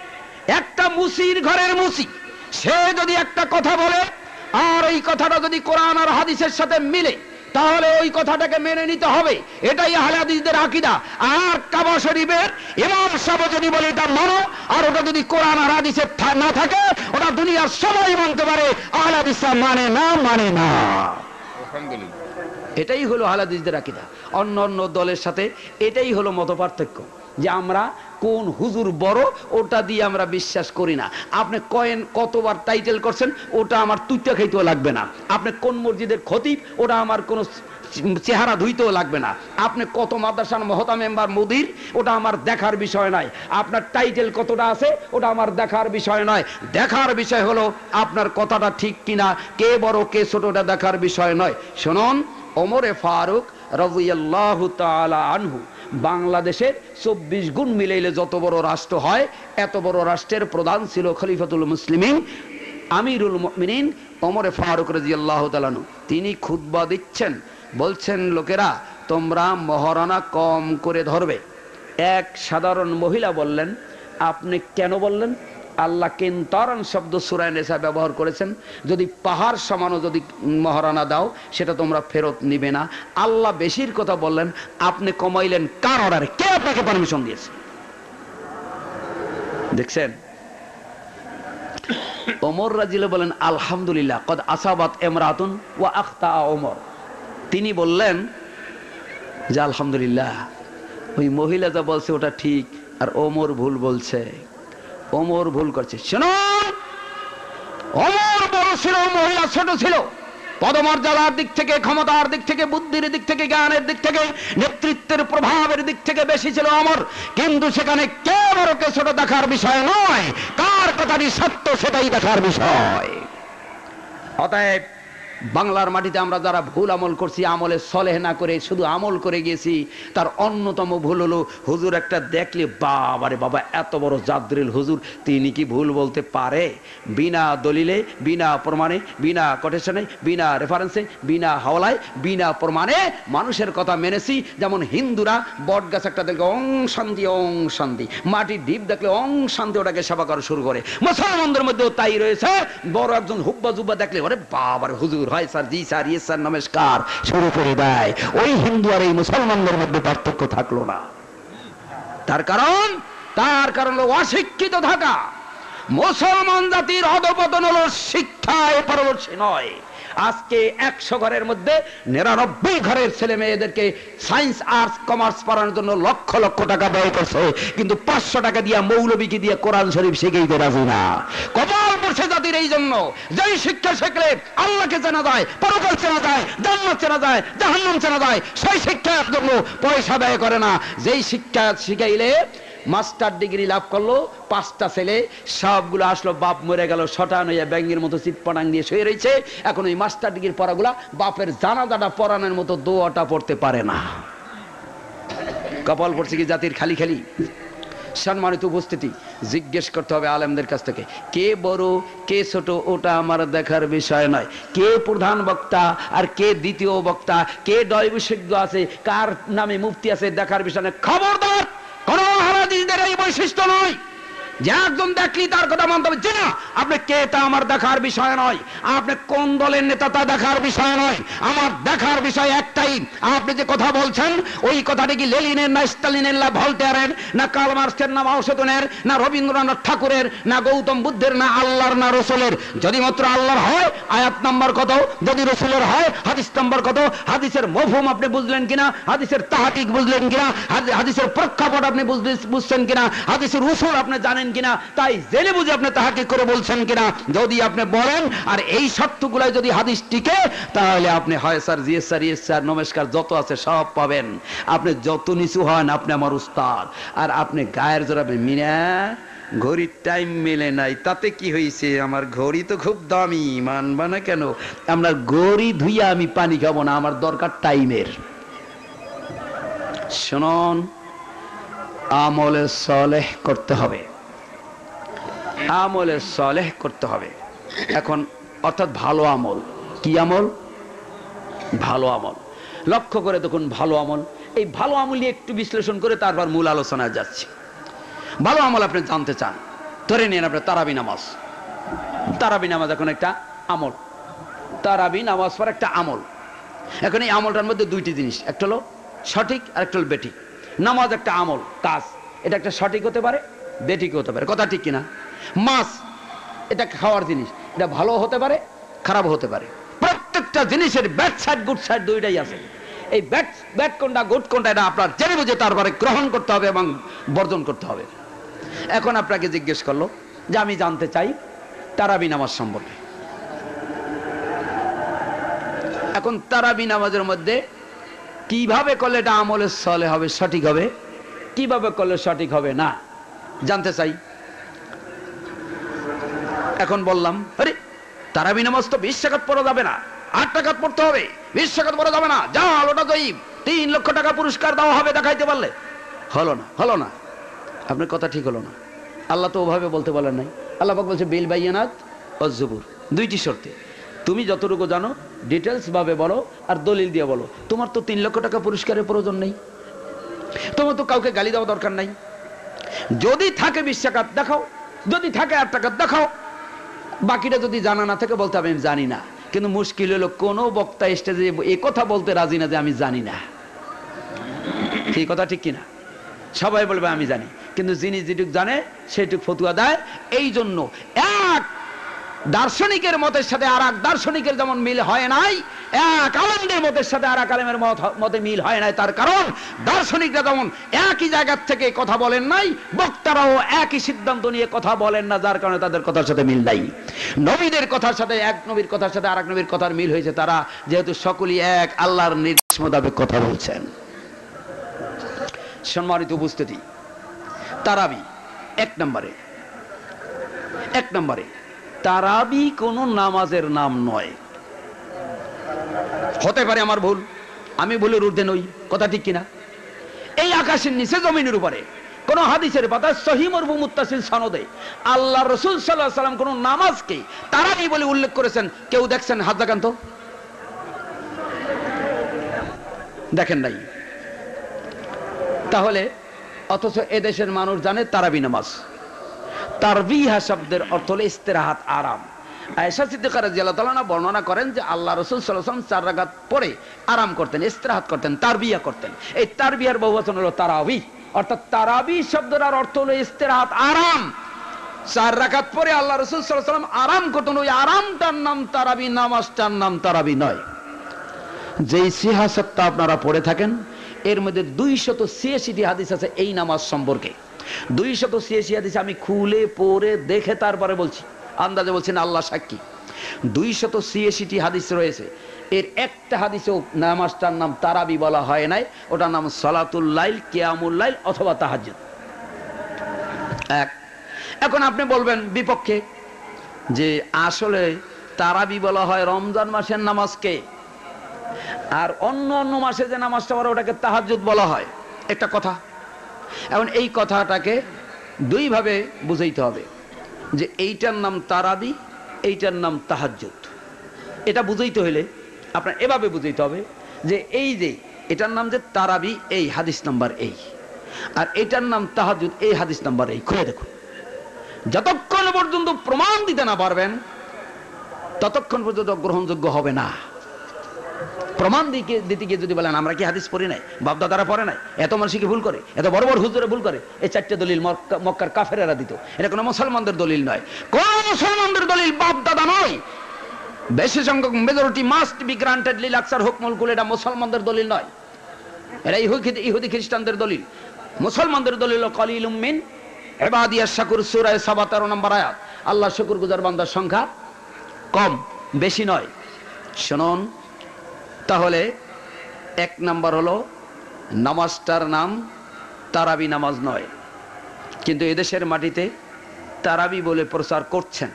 একটা মুসির ঘরের মুসি, সে যদি একটা কথা বলে আর এই কথাটা যদি কোরআন আর হাদিসের সাথে মিলে, তাহলে ওই কথাটাকে মেনে নিতে হবে। এটাই আহলে হাদিসদের আকীদা। আর কাবা শরীফের ইমাম সাহেব যদি বলে এটা মানো, আর ওটা যদি কোরআন আর হাদিসে না থাকে, ওটা দুনিয়ার সবাই মানতে পারে, আহলে হাদিসরা মানে না, মানে না। আলহামদুলিল্লাহ, এটাই হলো আহলে হাদিসদের আকীদা। অন্য অন্য দলের সাথে এটাই হলো মতপার্থক্য, যে আমরা কোন হুজুর বড় ওটা দিয়ে আমরা বিশ্বাস করি না। আপনি কয়েন কতবার টাইটেল করছেন ওটা আমার তুইটা খাইতেও লাগবে না। আপনি কোন মসজিদের খতিব ওটা আমার কোন চেহারা ধুইতেও লাগবে না। আপনি কত মাদ্রাসার মহতা মেম্বার মুদির ওটা আমার দেখার বিষয় নয়। আপনার টাইটেল কতটা আছে ওটা আমার দেখার বিষয় নয়। দেখার বিষয় হলো আপনার কথাটা ঠিক কিনা, কে বড় কে ছোট, ওটা দেখার বিষয় নয়। শুনুন, ওমরে ফারুক রাদিয়াল্লাহু তাআলা আনহু বাংলাদেশের চব্বিশ গুণ মিলাইলে যত বড় রাষ্ট্র হয়, এত বড় রাষ্ট্রের প্রধান ছিল খলিফাতুল মুসলিমিন আমিরুল মুমিনিন ওমরে ফারুক রাদিয়াল্লাহু তাআলা আনহু। তিনি খুতবা দিচ্ছেন, বলছেন লোকেরা তোমরা মহারণা কম করে ধরবে। এক সাধারণ মহিলা বললেন, আপনি কেন বললেন? আল্লাহ কিনতারান শব্দ সূরা নিসা ব্যবহার করেছেন, যদি পাহাড় সমানও যদি মহারণা দাও সেটা তোমরা ফেরত নিবে না। আল্লাহ বেশির কথা বললেন, আপনি কমাইলেন কার অর্ডারে? কে আপনাকে পারমিশন দিয়েছে? দেখছেন, ওমর রাদিয়াল্লাহু বলেন আলহামদুলিল্লাহ কদ আসাবাত ইমরাতুন ওয়া আখতা ওমর। তিনি বললেন যে আলহামদুলিল্লাহ, ওই মহিলা যা বলছে ওটা ঠিক, আর ওমর ভুল বলছে, ওমর ভুল করছে। শুনুন, ওমর বড় ছিল, মহিলা ছোট ছিল। পদমর্যাদার দিক থেকে, ক্ষমতার দিক থেকে, বুদ্ধির দিক থেকে, জ্ঞানের দিক থেকে, নেতৃত্বের প্রভাবের দিক থেকে বেশি ছিল ওমর। কিন্তু সেখানে কে বড় কে ছোট দেখার বিষয় নয়, কার কথাটি সত্য সেটাই দেখার বিষয়। অতএব বাংলার মাটিতে আমরা যারা ভুল আমল করছি, আমলে সলেহ না করে শুধু আমল করে গেছি, তার অন্যতম ভুল হলো হুজুর একটা দেখলে বাবারে বাবা এত বড় জাদ্রিল হুজুর, তিনি কি ভুল বলতে পারে? বিনা দলিলে, বিনা প্রমাণে, বিনা কোটেশনে, বিনা রেফারেন্সে, বিনা হাওলায়, বিনা প্রমাণে মানুষের কথা মেনেছি। যেমন হিন্দুরা বট গাছ একটা দেখলে ওং শান্তি ওং শান্তি, মাটির ঢিপ দেখলে ওং শান্তি ওটাকে সেবা করা শুরু করে। মুসলমানদের মধ্যেও তাই রয়েছে, বড় একজন হুব্বা জুব্বা দেখলে ওরে বাবার হুজুর, হয় স্যার, জি স্যার, ইয়ে স্যার, নমস্কার শুরু করে দেয়। ওই হিন্দু আর এই মুসলমানদের মধ্যে পার্থক্য থাকলো না। তার কারণ তার কারণ অশিক্ষিত থাকা। মুসলমান জাতির অধপতন হলো শিক্ষায় পারদর্শী নয়। আজকে একশো ঘরের মধ্যে নিরানব্বই ঘরের ছেলে মেয়েদেরকে সায়েন্স আর্টস কমার্স পড়ানোর জন্য লক্ষ লক্ষ টাকা ব্যয় করছে, কিন্তু পাঁচশো টাকা দিয়ে মৌলবীকে দিয়ে কোরআন শরীফ শিখাইতে রাজি না। কপাল পড়ছে জাতির এই জন্য। যেই শিক্ষা শিখলে আল্লাহকে চেনা যায়, পরকাল চেনা যায়, জান্নাত চেনা যায়, জাহান্নাম চেনা যায়, সেই শিক্ষার জন্য পয়সা ব্যয় করে না। যেই শিক্ষা শিখাইলে মাস্টার ডিগ্রি লাভ করলো, পাঁচটা ছেলে সবগুলো আসলো, বাপ মরে গেল, শটান হইয়া ব্যাঙ্গের মতো চিৎপটাং দিয়ে শুয়ে রয়েছে। এখন ওই মাস্টার ডিগ্রির পড়াগুলা বাপের জানাজাটা পড়ানোর মতো দোয়াটা পড়তে পারে না। কপাল পড়ছে কি জাতির খালি খালি। সম্মানিত উপস্থিতি, জিজ্ঞেস করতে হবে আলেমদের কাছ থেকে, কে বড় কে ছোট ওটা আমার দেখার বিষয় নয়। কে প্রধান বক্তা আর কে দ্বিতীয় বক্তা, কে দয়বিষজ্ঞ আছে, কার নামে মুফতি আছে দেখার বিষয় নয়। খবরদার, কোন হাদিসের এই বৈশিষ্ট্য নয় যে একজন দেখলি তার কথা মানতে হবে। না, আপনি কে তা আমার দেখার বিষয় নয়, আপনি কোন দলের নেতা তা দেখার বিষয় নয়। আমার দেখার বিষয় একটাই, আপনি যে কথা বলছেন ওই কথাটি কি লেনিনের না স্টালিনের না ভলটেয়ারের না কার্ল মার্কসের না মাও সেতুনের না রবীন্দ্রনাথ ঠাকুরের না গৌতম বুদ্ধের না আল্লাহর না রসুলের? যদি মাত্র আল্লাহর হয় আয়াত নাম্বার কত, যদি রসুলের হয় হাদিস নাম্বার কত, হাদিসের মফহুম আপনি বুঝলেন কিনা, হাদিসের তাহকিক বুঝলেন কিনা, হাদিসের প্রেক্ষাপট আপনি বুঝছেন কিনা, হাদিসের উসুল আপনি জানেন কিনা, তাই জেনে বুঝে আপনি তাহকিক করে বলছেন কিনা। যদি আপনি বলেন আর এই শর্তগুলাই যদি হাদিস টিকে, তাহলে আপনি হয় স্যার, জি স্যার, ইয়েস স্যার, নমস্কার যত আছে সব পাবেন। আপনি যত নিচু হন আপনি আমার উস্তাদ। আর আপনি গায়ের জোরাবে মিনা ঘড়ির টাইম মেলে নাই, তাতে কি হয়েছে, আমার ঘড়ি তো খুব দামি, মানবা না কেন? আমরা ঘড়ি ধুইয়া আমি পানি খাবো না, আমার দরকার টাইমের। শুনুন, আমলে সলেহ করতে হবে, আমলে সলেহ করতে হবে। এখন অর্থাৎ ভালো আমল। কি আমল? ভালো আমল। লক্ষ্য করে দেখুন, ভালো আমল, এই ভালো আমল নিয়ে একটু বিশ্লেষণ করে তারপর মূল আলোচনায় যাচ্ছি। ভালো আমল আপনি জানতে চান, ধরে নিন আপনার তারাবি নামাজ। তারাবি নামাজ এখন একটা আমল, তারাবি নামাজ পর একটা আমল। এখন এই আমলটার মধ্যে দুইটি জিনিস, একটা হলো সঠিক আর একটা হলো বেঠিক। নামাজ একটা আমল, কাজ, এটা একটা সঠিক হতে পারে, বেঠিক হতে পারে, কথা ঠিক কিনা? মাছ এটা খাওয়ার জিনিস, এটা ভালো হতে পারে, খারাপ হতে পারে। প্রত্যেকটা জিনিসের ব্যাড সাইড গুড সাইড দুইটাই আছে। এই ব্যাড ব্যাড কোনটা গুড কোনটা এটা আপনার জেনে বুঝে তারপরে গ্রহণ করতে হবে এবং বর্জন করতে হবে। এখন আপনাকে জিজ্ঞেস করলো যে আমি জানতে চাই তারাবি নামাজ সম্পর্কে। এখন তারাবি নামাজের মধ্যে কিভাবে করলে এটা আমলে সলে হবে, সঠিক হবে, কিভাবে করলে সঠিক হবে না জানতে চাই। এখন বললাম, আরে তারাবি নামাজ তো বিশ রাকাত পড়া যাবে না, আট রাকাত পড়তে হবে, বিশ রাকাত পড়া যাবে না, যা ওটা জয়ীব, তিন লক্ষ টাকা পুরস্কার দেওয়া হবে দেখাইতে পারলে। হলো না, হলো না, আপনার কথা ঠিক হলো না। আল্লাহ তো ওভাবে বলতে বলেন নাই। আল্লাহ পাক বলছে বিল বাইয়ানাত ওয়াজ জুবুর, দুইটি শর্তে। তুমি যতটুকু জানো ডিটেলস ভাবে বলো আর দলিল দিয়ে বলো। তোমার তো তিন লক্ষ টাকা পুরস্কারের প্রয়োজন নেই, তোমার তো কাউকে গালি দেওয়া দরকার নাই। যদি থাকে বিশ রাকাত দেখাও, যদি থাকে আট রাকাত দেখাও, বাকিটা যদি জানা না থাকে বলতে হবে আমি জানি না। কিন্তু মুশকিল হলো কোন বক্তা স্টেজে এই কথা বলতে রাজি না যে আমি জানি না। এই কথা ঠিক কিনা? সবাই বলবে আমি জানি, কিন্তু যিনি যেটুক জানে সেটুক ফতুয়া দেয়। এই জন্য এক দার্শনিকের মতের সাথে আর এক দার্শনিকের যেমন মিল হয় নাই, এক আলেমদের মতের সাথে আর এক আলেমের মতে মিল হয় নাই। তার কারণ দার্শনিকরা যেমন একই জায়গার থেকে কথা বলেন নাই, বক্তারাও একই সিদ্ধান্ত নিয়ে কথা বলেন না, যার কারণে তাদের কথার সাথে মিল নাই। নবীদের কথার সাথে এক নবীর কথার সাথে আর এক নবীর কথার মিল হয়েছে, তারা যেহেতু সকলেই এক আল্লাহর নির্দেশ মোতাবেক কথা বলছেন। সম্মানিত উপস্থিতি, তারাবি এক নম্বরে, এক নম্বরে তারাবি কোন নামাজের নাম নয়। হতে পারে আমার ভুল, আমি ভুলের ঊর্ধ্বে নই, কথা ঠিক কিনা? এই আকাশের নিচে জমিনের উপরে কোন হাদিসের পাতা সহিহ মারফু মুত্তাসিল সনদে আল্লাহ রাসূল সাল্লাল্লাহু আলাইহি সাল্লাম কোন নামাজকে তারাবি বলে উল্লেখ করেছেন, কেউ দেখছেন? হাত দেখান তো। দেখেন নাই? তাহলে অথচ এদেশের মানুষ জানে তারাবি নামাজ। তারবিহা শব্দের অর্থ হলো ইস্তিরাহাত, আরাম। আয়েশা সিদ্দিকা রাদিয়াল্লাহু তাআলা আনহা বর্ণনা করেন যে আল্লাহ রাসূল সাল্লাল্লাহু আলাইহি ওয়াসাল্লাম চার রাকাত পরে আরাম করতেন, ইস্তিরাহাত করতেন, তারবিয়া করতেন। এই তারবিয়ার বহুবচন হলো তারাবি, অর্থাৎ তারাবি শব্দের অর্থ হলো ইস্তিরাহাত, আরাম। চার রাকাত পরে আল্লাহ রাসূল সাল্লাল্লাহু আলাইহি ওয়াসাল্লাম আরাম করতেন, ওই আরামটার নাম তারাবি, নামাজটার নাম তারাবি নয়। যেই সিহাসাতটা আপনারা পড়ে থাকেন এর মধ্যে দুইশত ছিয়াশিটি হাদিস আছে এই নামাজ সম্পর্কে। দুইশত ছিয়াশি হাদিস আমি খুলে পড়ে দেখে তারপরে বলছি, আন্দাজে বলছি না, আল্লাহ সাক্ষী। দুইশত ছিয়াশিটি হাদিস রয়েছে, এর একটা হাদিসেও নামাজটার নাম তারাবি বলা হয় নাই, ওটার নাম সালাতুল লাইল, কিয়ামুল লাইল অথবা তাহাজ্জুদ। এক। এখন আপনি বলবেন বিপক্ষে যে আসলে তারাবি বলা হয় রমজান মাসের নামাজকে, আর অন্য অন্য মাসে যে নামাজটা পড়ে ওটাকে তাহাজ্জুদ বলা হয়। একটা কথা। এখন এই কথাটাকে দুই ভাবে বুঝাইতে হবে, যে এইটার নাম তারাবি, এইটার নাম তাহাজ্জুদ। এটা বুঝাইতে হইলে আপনার এভাবে বুঝাইতে হবে যে এই যে এটার নাম যে তারাবি, এই হাদিস নাম্বার এই, আর এটার নাম তাহাজ্জুদ, এই হাদিস নাম্বার এই। খুলে দেখুন। যতক্ষণ পর্যন্ত প্রমাণ দিতে না পারবেন ততক্ষণ পর্যন্ত গ্রহণযোগ্য হবে না। প্রমাণ দিকে দিতে গিয়ে যদি বলেন আমরা কি হাদিস পড়ি নাই, বাপদাদারা পড়ে নাই, এত মানুষ কি ভুল করে, এত বড় বড় হুজুরে ভুল করে, এই চারটে দলিল মক্কার কাফেরেরা দিত, এটা কোনো মুসলমানদের দলিল নয়, কোন মুসলমানদের দলিল বাপদাদা নয়। বেশি সংখ্যক মেজরিটি মাস্ট বি গ্রান্টেড লিল আকসার হুকমুল কুল, এটা মুসলমানদের দলিল নয়, এটা ইহুদি খ্রিস্টানদের দলিল। মুসলমানদের দলিল কলিলুম মিন ইবাদিয়াশ শাকুর, সূরা সাবা তেরো নম্বর আয়াত। আল্লাহ শুকরগুজার বান্দার সংখ্যা কম, বেশি নয়। শুনুন, তাহলে এক নাম্বার হলো নামাজটার নাম তারাবি নামাজ নয়, কিন্তু এদেশের মাটিতে তারাবি বলে প্রচার করছেন।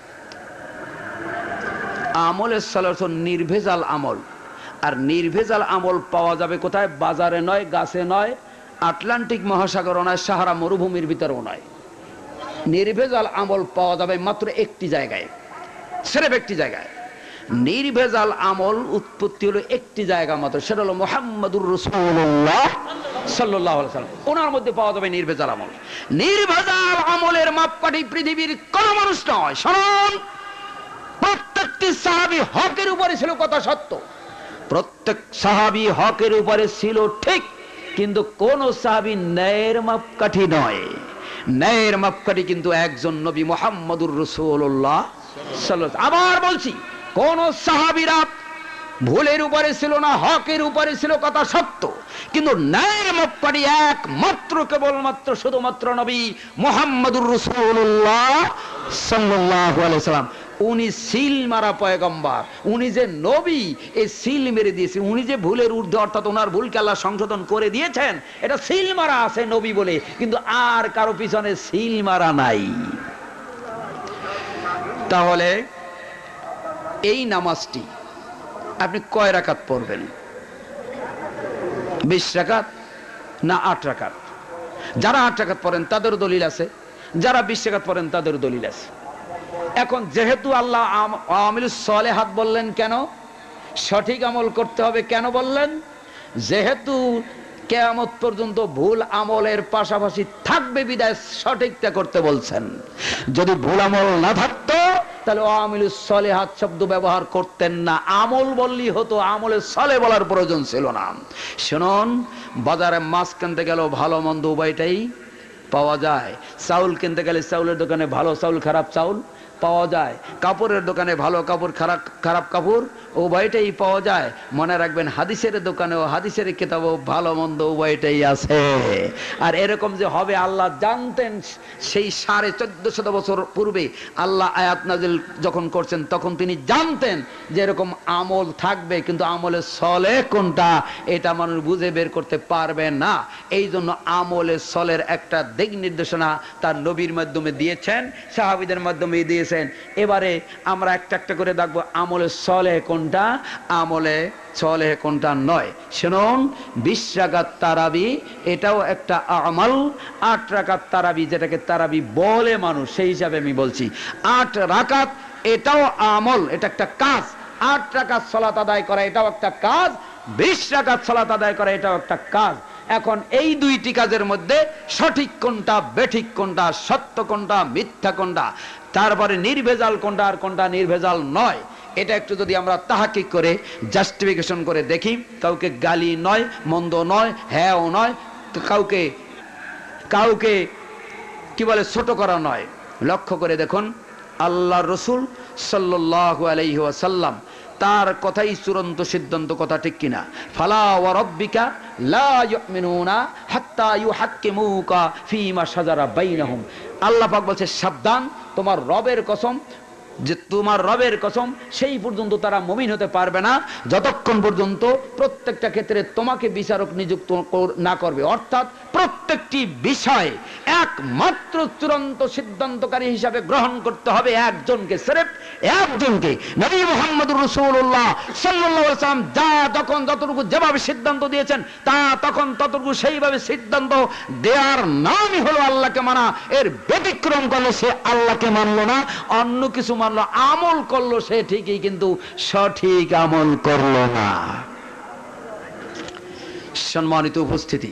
আমলের সালাত নির্ভেজাল আমল, আর নির্ভেজাল আমল পাওয়া যাবে কোথায়? বাজারে নয়, গাছে নয়, আটলান্টিক মহাসাগরও নয়, সাহারা মরুভূমির ভিতরেও নয়। নির্ভেজাল আমল পাওয়া যাবে মাত্র একটি জায়গায়, সেরেফ একটি জায়গায়। নির্ভেজাল আমল উৎপত্তি হলো একটি জায়গা মাত্র, সেটা হলো মুহাম্মাদুর রাসূলুল্লাহ সাল্লাল্লাহু আলাইহি ওয়াসাল্লাম, ওনার মধ্যে পাওয়া যাবে নির্ভেজাল আমল। নির্ভেজাল আমলের মাপকাঠি পৃথিবীর কোন মানুষ নয়। শুনুন, প্রত্যেকটি সাহাবী হকের উপরে ছিল, কথা সত্য, প্রত্যেক সাহাবী হকের উপরে ছিল ঠিক, কিন্তু কোন সাহাবী ন্যায়ের মাপকাঠি নয়। ন্যায়ের মাপকাঠি কিন্তু একজন নবী মুহাম্মাদুর রাসূলুল্লাহ সাল্লাল্লাহু আলাইহি ওয়াসাল্লাম। আবার বলছি, কোন সাহাবীরা ভুলের উপরে ছিল না, হকের উপরে ছিল, কথা সত্য, কিন্তু ন্যায়ের মাপকাঠি একমাত্র কেবলমাত্র শুধুমাত্র নবী মুহাম্মাদুর রাসূলুল্লাহ সাল্লাল্লাহু আলাইহি ওয়াসাল্লাম। উনি সিল মারা পয়গম্বর, উনি যে নবী, এই সিল মেরে দিয়েছে। উনি যে ভুলের ঊর্ধ্বে, অর্থাৎ ওনার ভুলকে আল্লাহ সংশোধন করে দিয়েছেন, এটা সিল মারা আছে নবী বলে, কিন্তু আর কারো পিছনে সিল মারা নাই। তাহলে এই নামাজটি আপনি কয় রাকাত পড়বেন? বিশ রাকাত না আট রাকাত? যারা আট রাকাত পড়েন তাদের দলিল আছে, যারা বিশ রাকাত পড়েন তাদের দলিল আছে। এখন যেহেতু আল্লাহ আমিলুস সালেহাত বললেন, কেন সঠিক আমল করতে হবে কেন বললেন? যেহেতু কিয়ামত পর্যন্ত ভুল আমলের পাশাপাশি থাকবে বিদায় সঠিকটা করতে বলছেন। যদি ভুল আমল না থাকতো তাহলে আমিলুস সালেহাত শব্দ ব্যবহার করতেন না, আমল বললেই হতো, আমলে সালে বলার প্রয়োজন ছিল না। শুনুন, বাজারে মাছ কিনতে গেল ভালো মন্দ উভয়টাই পাওয়া যায়। চাউল কিনতে গেলে চাউলের দোকানে ভালো চাউল, খারাপ চাউল পাওয়া যায়। কাপড়ের দোকানে ভালো কাপড়, খারাপ খারাপ কাপড় উভয়টাই পাওয়া যায়। মনে রাখবেন, হাদিসের দোকানেও, হাদিসের কিতাবেও ভালো মন্দ উভয়টাই আছে। আর এরকম যে হবে আল্লাহ জানতেন। সেই সাড়ে চোদ্দ শত বছর পূর্বে আল্লাহ আয়াত নাজিল যখন করছেন, তখন তিনি জানতেন যে এরকম আমল থাকবে, কিন্তু আমলে সলে কোনটা এটা মানুষ বুঝে বের করতে পারবে না। এই জন্য আমলে সলের একটা দিক নির্দেশনা তার নবীর মাধ্যমে দিয়েছেন, সাহাবীদের মাধ্যমে দিয়েছেন, গেছেন। এবারে আমরা একটা একটা করে দেখবো আমলে সলেহ কোনটা, আমলে সলেহ কোনটা নয়। শুনুন, বিশ রাকাত তারাবি এটাও একটা আমল। আট রাকাত তারাবি, যেটাকে তারাবি বলে মানুষ, সেই হিসাবে আমি বলছি আট রাকাত, এটাও আমল, এটা একটা কাজ। আট রাকাত সালাত আদায় করা এটাও একটা কাজ, বিশ রাকাত সালাত আদায় করা এটাও একটা কাজ। এখন এই দুইটি কাজের মধ্যে সঠিক কোনটা, বেঠিক কোনটা, সত্য কোনটা, মিথ্যা কোনটা, তারপরে নির্ভেজাল কোনটা আর কোনটা নির্ভেজাল নয়, এটা একটু যদি আমরা তাহাকিক করে জাস্টিফিকেশন করে দেখি, কাউকে গালি নয়, মন্দ নয়, হ্যাঁও নয়, কাউকে কাউকে কি বলে ছোট করা নয়। লক্ষ্য করে দেখুন, আল্লাহ রসুল সাল্লাল্লাহু আলাইহি ওয়াসাল্লাম তার কথাই চূড়ান্ত সিদ্ধান্ত, কথা ঠিক কিনা? ফালা ওয়া রাব্বিকা লা ইউমিনুনা হাত্তা ইউহাক্কিমুকা ফীমা শাজারা বাইনাহুম। আল্লাহ পাক বলছে, সাবধান, তোমার রবের কসম, যে তোমার রবের কসম, সেই পর্যন্ত তারা মুমিন হতে পারবে না যতক্ষণ পর্যন্ত প্রত্যেকটা ক্ষেত্রে তোমাকে বিচারক নিযুক্ত না করবে। অর্থাৎ প্রত্যেকটি বিষয় একমাত্র চূড়ান্ত সিদ্ধান্তকারী হিসাবে গ্রহণ করতে হবে একজনকে, সির্ফ একজনকে, নবী মুহাম্মদুর রাসূলুল্লাহ সাল্লাল্লাহু আলাইহি ওয়াসাল্লাম যা যখন যতটুকু যেভাবে সিদ্ধান্ত দিয়েছেন তা তখন ততটুকু সেইভাবে সিদ্ধান্ত দেওয়ার নামই হলো আল্লাহকে মানা। এর ব্যতিক্রম করলো সে আল্লাহকে মানলো না, অন্য কিছু মানলো, আমল করলো সে ঠিকই, কিন্তু সঠিক আমল করলো না। সম্মানিত উপস্থিতি,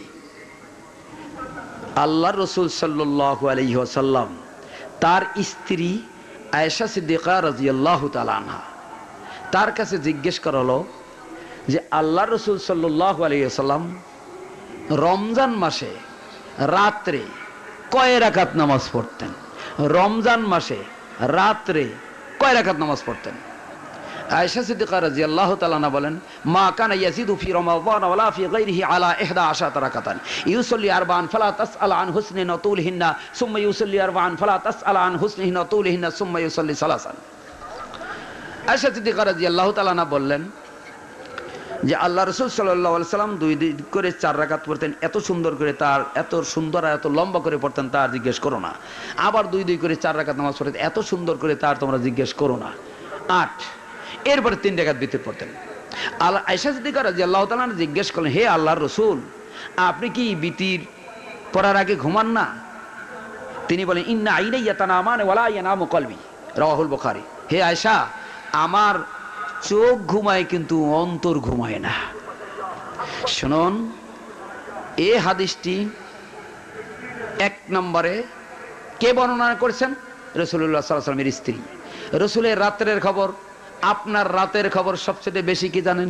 আল্লাহর রাসূল সাল্লাল্লাহু আলাইহি ওয়াসাল্লাম তার স্ত্রী আয়েশা সিদ্দিকা রাদিয়াল্লাহু তাআলা আনহা, তার কাছে জিজ্ঞেস করা হলো যে আল্লাহর রাসূল সাল্লাল্লাহু আলাইহি ওয়াসাল্লাম রমজান মাসে রাত্রে কয় রাকাত নামাজ পড়তেন? রমজান মাসে রাত্রে কয় রাকাত নামাজ পড়তেন? আয়েশা সিদ্দিকা রাদিয়াল্লাহু তাআলা আনহা বলেন, মা কানা ইয়াজিদু ফি রমাদান ওয়ালা ফি গায়রিহি আলা ইহদা আশারাতা রাকাতান ইউসাল্লি আরবাআন ফালা তাসআল আন হুসনিহি ওয়া তুলিহিন্না সুম্মা ইউসাল্লি আরবাআন ফালা তাসআল আন হুসনিহি ওয়া তুলিহিন্না সুম্মা ইউসাল্লি সালাসান। আয়েশা সিদ্দিকা রাদিয়াল্লাহু তাআলা আনহা বললেন যে আল্লাহ রাসূল সাল্লাল্লাহু আলাইহি সাল্লাম দুই দুই করে চার রাকাত পড়তেন, এত সুন্দর করে, তার এত সুন্দর আর এত লম্বা করে পড়তেন তার জিজ্ঞেস করো না। আবার দুই দুই করে চার রাকাত নামাজ পড়তেন, এত সুন্দর করে, তার তোমরা জিজ্ঞেস করো না। আট, এরপরে তিন রাকাত বিতর পড়তেন। আল্লাহ আয়েশা সিদ্দিকা রাদিয়াল্লাহু তাআলা জিজ্ঞেস করলেন, হে আল্লাহর রাসূল, আপনি কি বিতির পড়ার আগে ঘুমান না? তিনি বলেন, ইন্না আইনাইয়া তানামান ওয়ালা ইয়ানামু কলবি, রাওয়াহুল বুখারী। হে আয়েশা, আমার চোখ ঘুমায় কিন্তু অন্তর ঘুমায় না। শুনুন, এই হাদিসটি এক নম্বরে কে বর্ণনা করেছেন? রাসূলুল্লাহ সাল্লাল্লাহু আলাইহি ওয়াসাল্লামের স্ত্রী। রাসূলের রাতের খবর, আপনার রাতের খবর সবচেয়ে বেশি কি জানেন?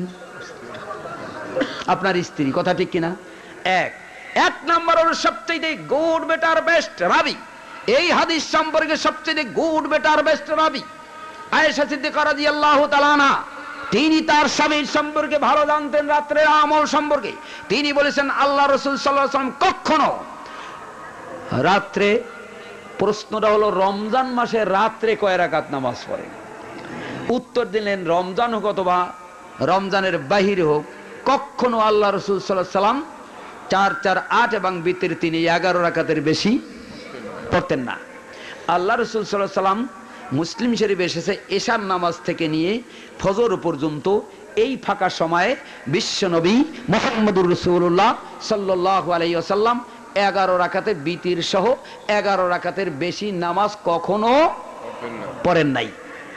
আপনার স্ত্রী, কথা ঠিক কিনা? এক এক নম্বর হলো সবচেয়ে গুড বেটার বেস্ট রাবি, এই হাদিস সম্পর্কে সবচেয়ে গুড বেটার বেস্ট রাবি আয়েশা সিদ্দিকা রাদিয়াল্লাহু তাআলা আনহা। তিনি তার স্বামীর সম্পর্কে ভালো জানতেন, রাত্রের আমল সম্পর্কে। তিনি বলেছেন, আল্লাহ রাসূল সাল্লাল্লাহু আলাইহি ওয়াসাল্লাম কখনো রাত্রে, প্রশ্নটা হলো রমজান মাসে রাত্রে কয় রাকাত নামাজ পড়েন? উত্তর দিলেন, রমজান হোক অথবা রমজানের বাহিরে হোক, কখনো আল্লাহ রাসূল সাল্লাল্লাহু আলাইহি ওয়াসাল্লাম চার চার আট এবং বিতির তিনি এগারো রাকাতের বেশি পড়তেন না। আল্লাহ রাসূল সাল্লাল্লাহু আলাইহি ওয়াসাল্লাম, মুসলিম শরীফে এসেছে, এশার নামাজ থেকে নিয়ে ফজর পর্যন্ত এই ফাঁকা সময়ে বিশ্বনবী মুহাম্মদুর রাসূলুল্লাহ সাল্লাল্লাহু আলাইহি ওয়াসাল্লাম এগারো রাকাতের বিতির সহ এগারো রাকাতের বেশি নামাজ কখনো পড়েন নাই।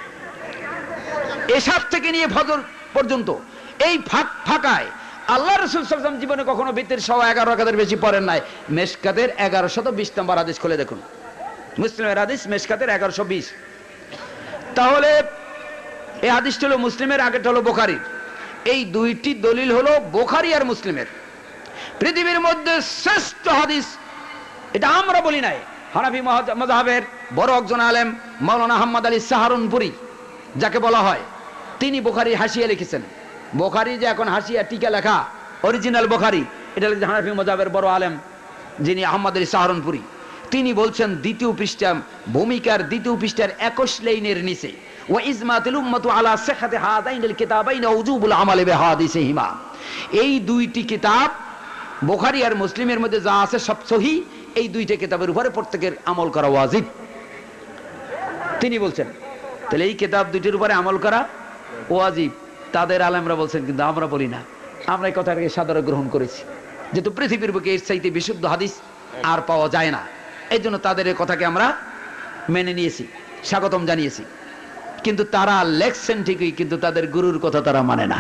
এশার থেকে নিয়ে ফজর পর্যন্ত এই ফাঁক ফাঁকায় আল্লাহ রাসূল সাল্লাল্লাহু আলাইহি ওয়াসাল্লাম জীবনে কখনো বিতির সহ এগারো রাকাতের বেশি পড়েন নাই। মেশকাতের এগারোশত বিশ নম্বর হাদিস খুলে দেখুন, মুসলিমের হাদিস মেশকাতের এগারোশো বিশ। তাহলে এই হাদিসটা হলো মুসলিমের, আগেটা হলো বুখারীর। এই দুইটি দলিল হলো বুখারী আর মুসলিমের। পৃথিবীর মধ্যে শ্রেষ্ঠ হাদিস, এটা আমরা বলি নাই, হানাফি মাযহাবের বড় একজন আলেম মাওলানা আহমদ আলী সাহারানপুরী যাকে বলা হয়, তিনি বুখারী হাসিয়া লিখেছেন। বুখারী যে এখন হাসিয়া টিকা লেখা, অরিজিনাল বুখারী, এটা লিখেছেন হানাফি মাযহাবের বড় আলেম যিনি আহমদ আলী সাহারানপুরী। তিনি বলছেন দ্বিতীয় পৃষ্ঠা, ভূমিকার দ্বিতীয় পৃষ্ঠার একুশ লাইনের নিচে, ওয়া ইজমাতুল উম্মাতু আলা সিহহাতি হাযাইনিল কিতাবাইন ওয়া উজুবুল আমালি বিহাদিসিহিমা, এই দুইটি কিতাব বুখারী আর মুসলিমের মধ্যে যা আছে সব সহিহ, এই দুইটা কিতাবের উপরে প্রত্যেকের আমল করা ওয়াজিব। তিনি বলছেন। তাহলে এই কিতাব দুটির উপরে আমল করা ওয়াজিব, তাদের আলেমরা বলছেন, কিন্তু আমরা বলি না। আমরা এই কথাটাকে সাদরে গ্রহণ করেছি, যেহেতু পৃথিবীর বুকে এর চাইতে বিশুদ্ধ হাদিস আর পাওয়া যায় না, এই জন্য তাদের এই কথাকে আমরা মেনে নিয়েছি, স্বাগতম জানিয়েছি। কিন্তু তারা লেখছেন ঠিকই, কিন্তু তাদের গুরুর কথা তারা মানে না।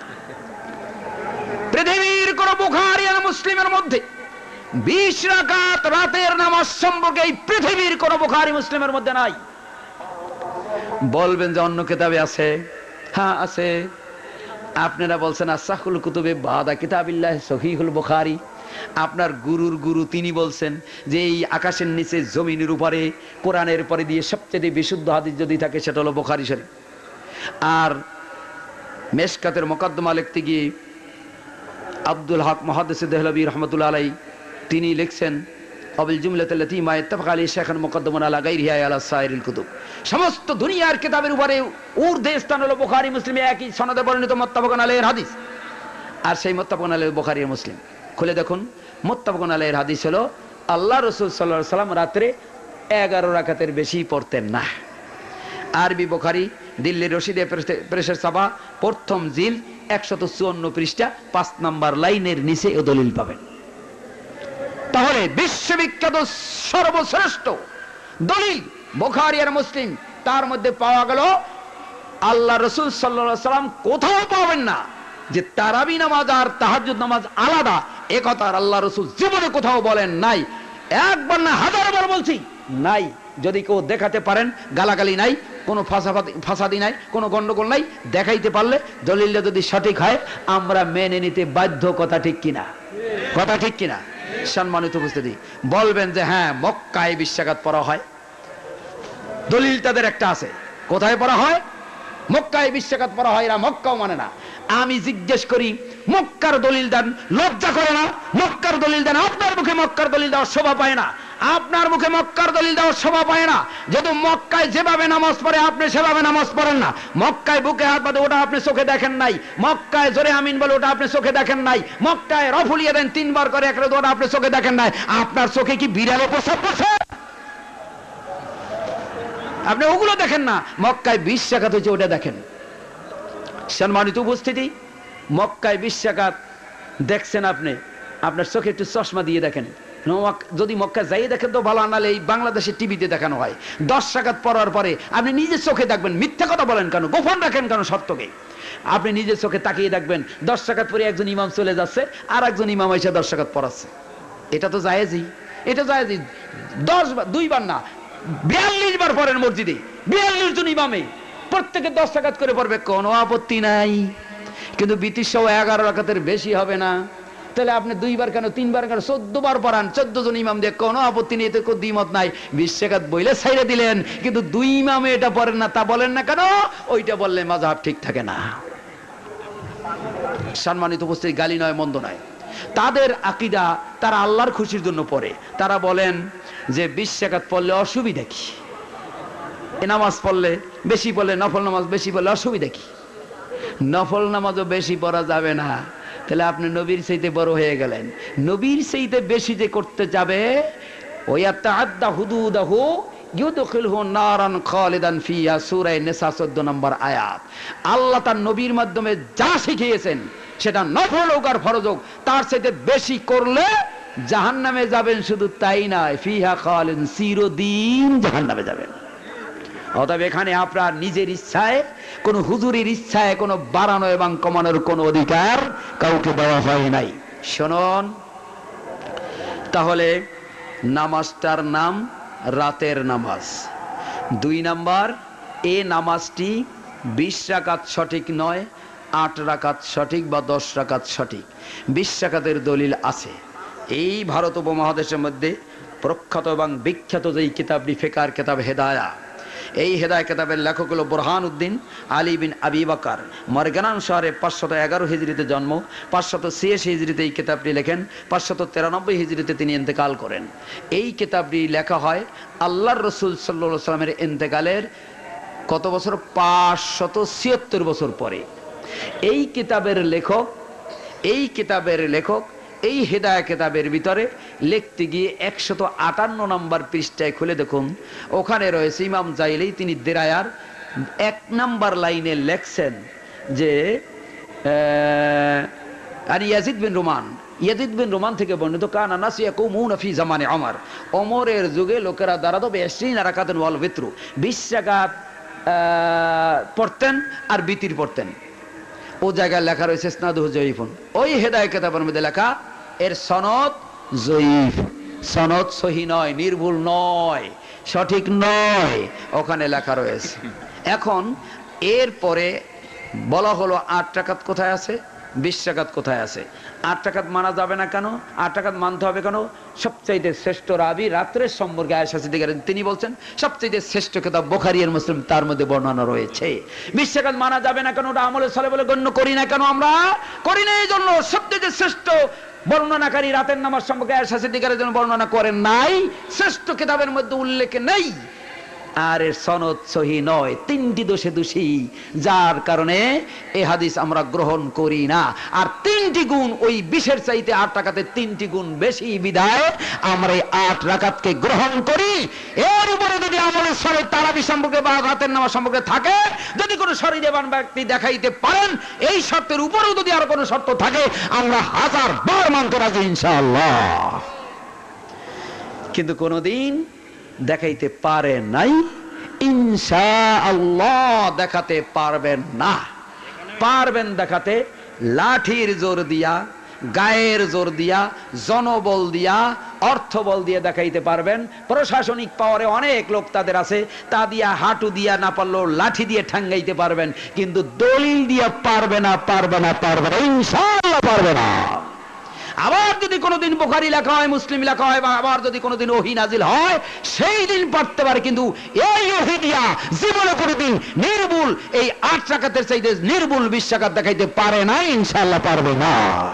পৃথিবীর কোন বুখারী আর মুসলিমের মধ্যে বিশ রাকাত রাতের নামাজ সম্পর্কে এই পৃথিবীর কোন বুখারী মুসলিমের মধ্যে নাই। বলবেন যে অন্য কিতাবে আছে, হ্যাঁ আছে। আপনারা বলছেন আসাহুল কুতুবে বাদা কিতাবিল্লাহ সহিহুল বুখারী। আপনার গুরুর গুরু তিনি বলছেন যে এই আকাশের নিচে জমিনের উপরে কোরআনের পরে দিয়ে সবচেয়ে বিশুদ্ধ হাদিস যদি থাকে সেটা হলো বুখারী শরীফ। আর মেশকাতের মুকদ্দমা লিখতে গিয়ে আব্দুল হক মুহাদ্দিস দেহলভী রাহমাতুল্লাহ আলাইহি তিনি লিখছেন আবিল জুমলাতুল্লাতী মা ইত্তাফাকা আলাইহি শাইখান মুকদ্দমান আলা গায়রিহি আলা সাইরিল কুতুব। সমস্ত দুনিয়ার কিতাবের উপরে ঊর্ধ্বে স্থান হলো বুখারী মুসলিম, একই সনদে বর্ণিত মুত্তাফাকুন আলাইহির হাদিস। আর সেই মুত্তাফাকুন আলাইহি বুখারী আর মুসলিম খুলে দেখুন, মুত্তাফাকুন আলাইহির হাদিস হলো আল্লাহ রাসূল সাল্লাল্লাহু আলাইহি সাল্লাম রাতে এগারো রাকাতের বেশি পড়তেন না। আরবি বুখারী দিল্লির রশিদে প্রেসের ছাপা প্রথম জিল একশত চুয়ান্ন পৃষ্ঠা পাঁচ নাম্বার লাইনের নিচে ও দলিল পাবেন। তাহলে বিশ্ববিখ্যাত সর্বশ্রেষ্ঠ দলিল বুখারী আর মুসলিম, তার মধ্যে পাওয়া গেল আল্লাহ রাসূল সাল্লাল্লাহু আলাইহি সাল্লাম কোথাও পাবেন না যে তারাবি নামাজ আর তাহাজ্জুদ নামাজ আলাদা, এ কথা আল্লাহ রাসূল জীবনে কোথাও বলেন নাই। একবার না হাজার বার বলছি নাই। যদি কেউ দেখাতে পারেন, গালাগালি নাই, কোনো ফাসাদি নাই, কোনো গন্ডগোল নাই, দেখাইতে পারলে দলিলটা যদি সঠিক হয় আমরা মেনে নিতে বাধ্য। কথা ঠিক কিনা? কথা ঠিক কিনা? সম্মানিত উপস্থিতি, বলবেন যে হ্যাঁ মক্কায় বিশ রাকাত পড়া হয়, দলিল তাদের একটা আছে। কোথায় পড়া হয়? মক্কায় বিশ রাকাত পড়া হয়। এরা মক্কাও মানে না। আমি জিজ্ঞেস করি, মক্কার দলিল দেন, লজ্জা করে না? মক্কার দলিল দেন। আপনার মুখে মক্কার দলিল দেওয়ার শোভা পায় না, আপনার মুখে মক্কার দলিল দেওয়ার শোভা পায় না। যেহেতু মক্কায় যেভাবে নামাজ পড়ে আপনি সেভাবে নামাজ পড়েন না। মক্কায় বুকে হাত বাঁধে ওটা আপনি চোখে দেখেন নাই। মক্কায় জোরে আমিন বলে ওটা আপনি চোখে দেখেন নাই। মক্কায় রফুলিয়ে দেন তিনবার করে এক ওটা আপনি চোখে দেখেন নাই। আপনার চোখে কি বিড়াল প্রসাব করছে? আপনি ওগুলো দেখেন না। মক্কায় বিশ রাকাত হয়েছে ওটা দেখেন। সম্মানিত উপস্থিতি, মক্কায় বিশ রাকাত দেখছেন আপনি, আপনার চোখে একটু চশমা দিয়ে দেখেন। যদি মক্কা যাই দেখেন তো ভালো, আনালে এই বাংলাদেশের টিভিতে দেখানো হয়। দশ রাকাত পড়ার পরে আপনি নিজের চোখে দেখবেন। মিথ্যা কথা বলেন কেন? গোপন রাখেন কেন সত্যকে? আপনি নিজের চোখে তাকিয়ে দেখবেন দশ রাকাত পরে একজন ইমাম চলে যাচ্ছে, আর একজন ইমাম এসে দশ রাকাত পড়াচ্ছে। এটা তো জায়েজই, এটা জায়েজই। দশ বার, দুইবার না, বিয়াল্লিশ বার পড়েন মসজিদে, বিয়াল্লিশ জন ইমামে প্রত্যেকে দশ রাকাত করে পড়বে, কোনো আপত্তি নাই। কিন্তু বিতিশ এগারো রাকাতের বেশি হবে না। তাহলে আপনি দুইবার কেন, তিনবার কেন, চোদ্দ বার পড়ান, চোদ্দ জন ইমাম দিয়ে, কোনো আপত্তি নেই, এতে কোনো দ্বিমত নাই। বিশ রাকাত বইলে ছাইড়ে দিলেন, কিন্তু দুই ইমামে এটা পড়েন না, তা বলেন না কেন? ওইটা বললে মাযহাব ঠিক থাকে না। সম্মানিত উপস্থিতি, গালি নয়, মন্দ নয়। তাদের আকীদা, তারা আল্লাহর খুশির জন্য পড়ে। তারা বলেন যে বিশ রাকাত পড়লে অসুবিধা কি? এ নামাজ পড়লে বেশি পড়লে, নফল নামাজ বেশি পড়লে অসুবিধা কি? নফল নামাজও বেশি পড়া যাবে না। তাহলে আপনি নবীর চাইতে বড় হয়ে গেলেন। নবীর চাইতে বেশি যে করতে যাবে, ওয়াতাআদ্দা হুদুদাহু ইউদখিলহু নারান খালিদান ফিহা, সূরা নিসা চোদ্দ নম্বর আয়াত। আল্লাহ তার নবীর মাধ্যমে যা শিখিয়েছেন, সেটা নফল হোক আর ফরজ হোক, তার চাইতে বেশি করলে জাহান্নামে যাবেন। শুধু তাই নয়, ফিহা খালিদ, চিরদিন জাহান্নামে যাবেন। অতএব এখানে আপনার নিজের ইচ্ছায়, কোন হুজুরের ইচ্ছায় কোনো বাড়ানো এবং কমানোর কোনো অধিকার কাউকে দেওয়া হয় নাই। শুনুন, তাহলে নামাজটার নাম রাতের নামাজ। দুই নাম্বার, এ নামাজটি বিশ রাকাত সঠিক নয়, আট রাকাত সঠিক বা দশ রাকাত সঠিক। বিশ রাকাতের দলিল আছে। এই ভারত উপমহাদেশের মধ্যে প্রখ্যাত এবং বিখ্যাত যেই কিতাবটি ফিকার কিতাব হেদায়া, এই হেদায়া কিতাবের লেখক হলো বুরহান উদ্দিন আলী বিন আবি বকর। মরগানান শহরে পাঁচশত এগারো হিজরিতে জন্ম, পাঁচশত ছিয়াশি হিজরিতে এই কিতাবটি লেখেন, পাঁচশত তিরানব্বই হিজরিতে তিনি ইন্তেকাল করেন। এই কিতাবটি লেখা হয় আল্লাহর রসুল সাল্লাল্লাহু আলাইহি সাল্লামের ইন্তেকালের কত বছর? পাঁচশত ছিয়াত্তর বছর পরে। এই কিতাবের লেখক এই কিতাবের লেখক এই হেদায়া কিতাবের ভিতরে লিখতে গিয়ে একশত আটান্ন নম্বর পৃষ্ঠায় খুলে দেখুন, ওখানে রয়েছে ইমাম জাইলি তিনি দেরায়ার এক নম্বর লাইনে লেখছেন যে আর Yazid bin Ruman Yazid bin Ruman থেকে বর্ণিত কানা নাস ইয়াকুমুনা ফি জামানে ওমর, ওমরের যুগে লোকেরা দাঁড়াতো বিশরিন রাকাতান ওয়াল বিত্রু, বিশ রাকাত পড়তেন আর বিতির পড়তেন। ও জায়গায় লেখা রয়েছে ইসনাদুহু যায়িফুন, ওই হেদায়া কিতাবের মধ্যে লেখা এর সনদ যায়িফ, সনদ সহি নয়, নির্ভুল নয়, সঠিক নয়, ওখানে লেখা রয়েছে। এখন এরপরে বলা হলো আট রাকাত কোথায় আছে, বিশ রাকাত কোথায় আছে? আট রাকাত মানা যাবে না কেন? আট রাকাত মানতে হবে কেন? সবচাইতে শ্রেষ্ঠ রাবি রাত্রের সম্পর্কে আয়েশা সিদ্দিকা তিনি বলছেন সবচাইতে শ্রেষ্ঠ কিতাব বুখারী আর মুসলিম, তার মধ্যে বর্ণনা রয়েছে। বিশ রাকাত মানা যাবে না কেন? ওটা আমলে সালেহ বলে গণ্য করি না কেন? আমরা করি না এই জন্য সবচাইতে শ্রেষ্ঠ বর্ণনাকারী রাতের নামাজ সম্পর্কে আয়েশা সিদ্দিকার জন্য বর্ণনা করেন নাই, শ্রেষ্ঠ কিতাবের মধ্যে উল্লেখ নেই, আর এর সনদ সহি নয়, তিনটি দোষে দোষী, যার কারণে এই হাদিস আমরা গ্রহণ করি না। আর তিনটি গুণ ওই বিশের চাইতে আট রাকাতে তিনটি গুণ বেশি বিধায় আমরা এই আট রাকাতকে গ্রহণ করি। এর উপরে যদি আমলের সরে তারাবি সম্পর্কে বা রাতের নামাজ সম্পর্কে থাকে, যদি কোনো শরীরবান ব্যক্তি দেখাইতে পারেন, এই শর্তের উপরেও যদি আর কোনো শর্ত থাকে, আমরা হাজার বার মানতে রাজি ইনশাআল্লাহ। কিন্তু কোনদিন দেখাইতে পারে নাই, ইনশাআল্লাহ দেখাতে পারবেন না। পারবেন দেখাতে লাঠির জোর দিয়া, গায়ের জোর দিয়া, জনবল দিয়া, অর্থবল দিয়ে দেখাইতে পারবেন। প্রশাসনিক পাওয়ারে অনেক লোক তাদের আছে, তা দিয়া হাঁটু দিয়া না পারলেও লাঠি দিয়ে ঠাঙ্গাইতে পারবেন, কিন্তু দলিল দিয়া পারবে না, পারবে না, পারবে না, ইনশাআল্লাহ পারবে না। আবার যদি কোনোদিন বুখারী লেখা হয়, মুসলিম লেখা হয়, বা আবার যদি কোনোদিন ওহী নাজিল হয়, সেই দিন পারতে পারে, কিন্তু এই ওহী দিয়া জীবনে কোনোদিন নির্ভুল এই আট রাকাতের চাইতে নির্ভুল বিশ রাকাত দেখাইতে পারে না, ইনশাআল্লাহ পারবে না।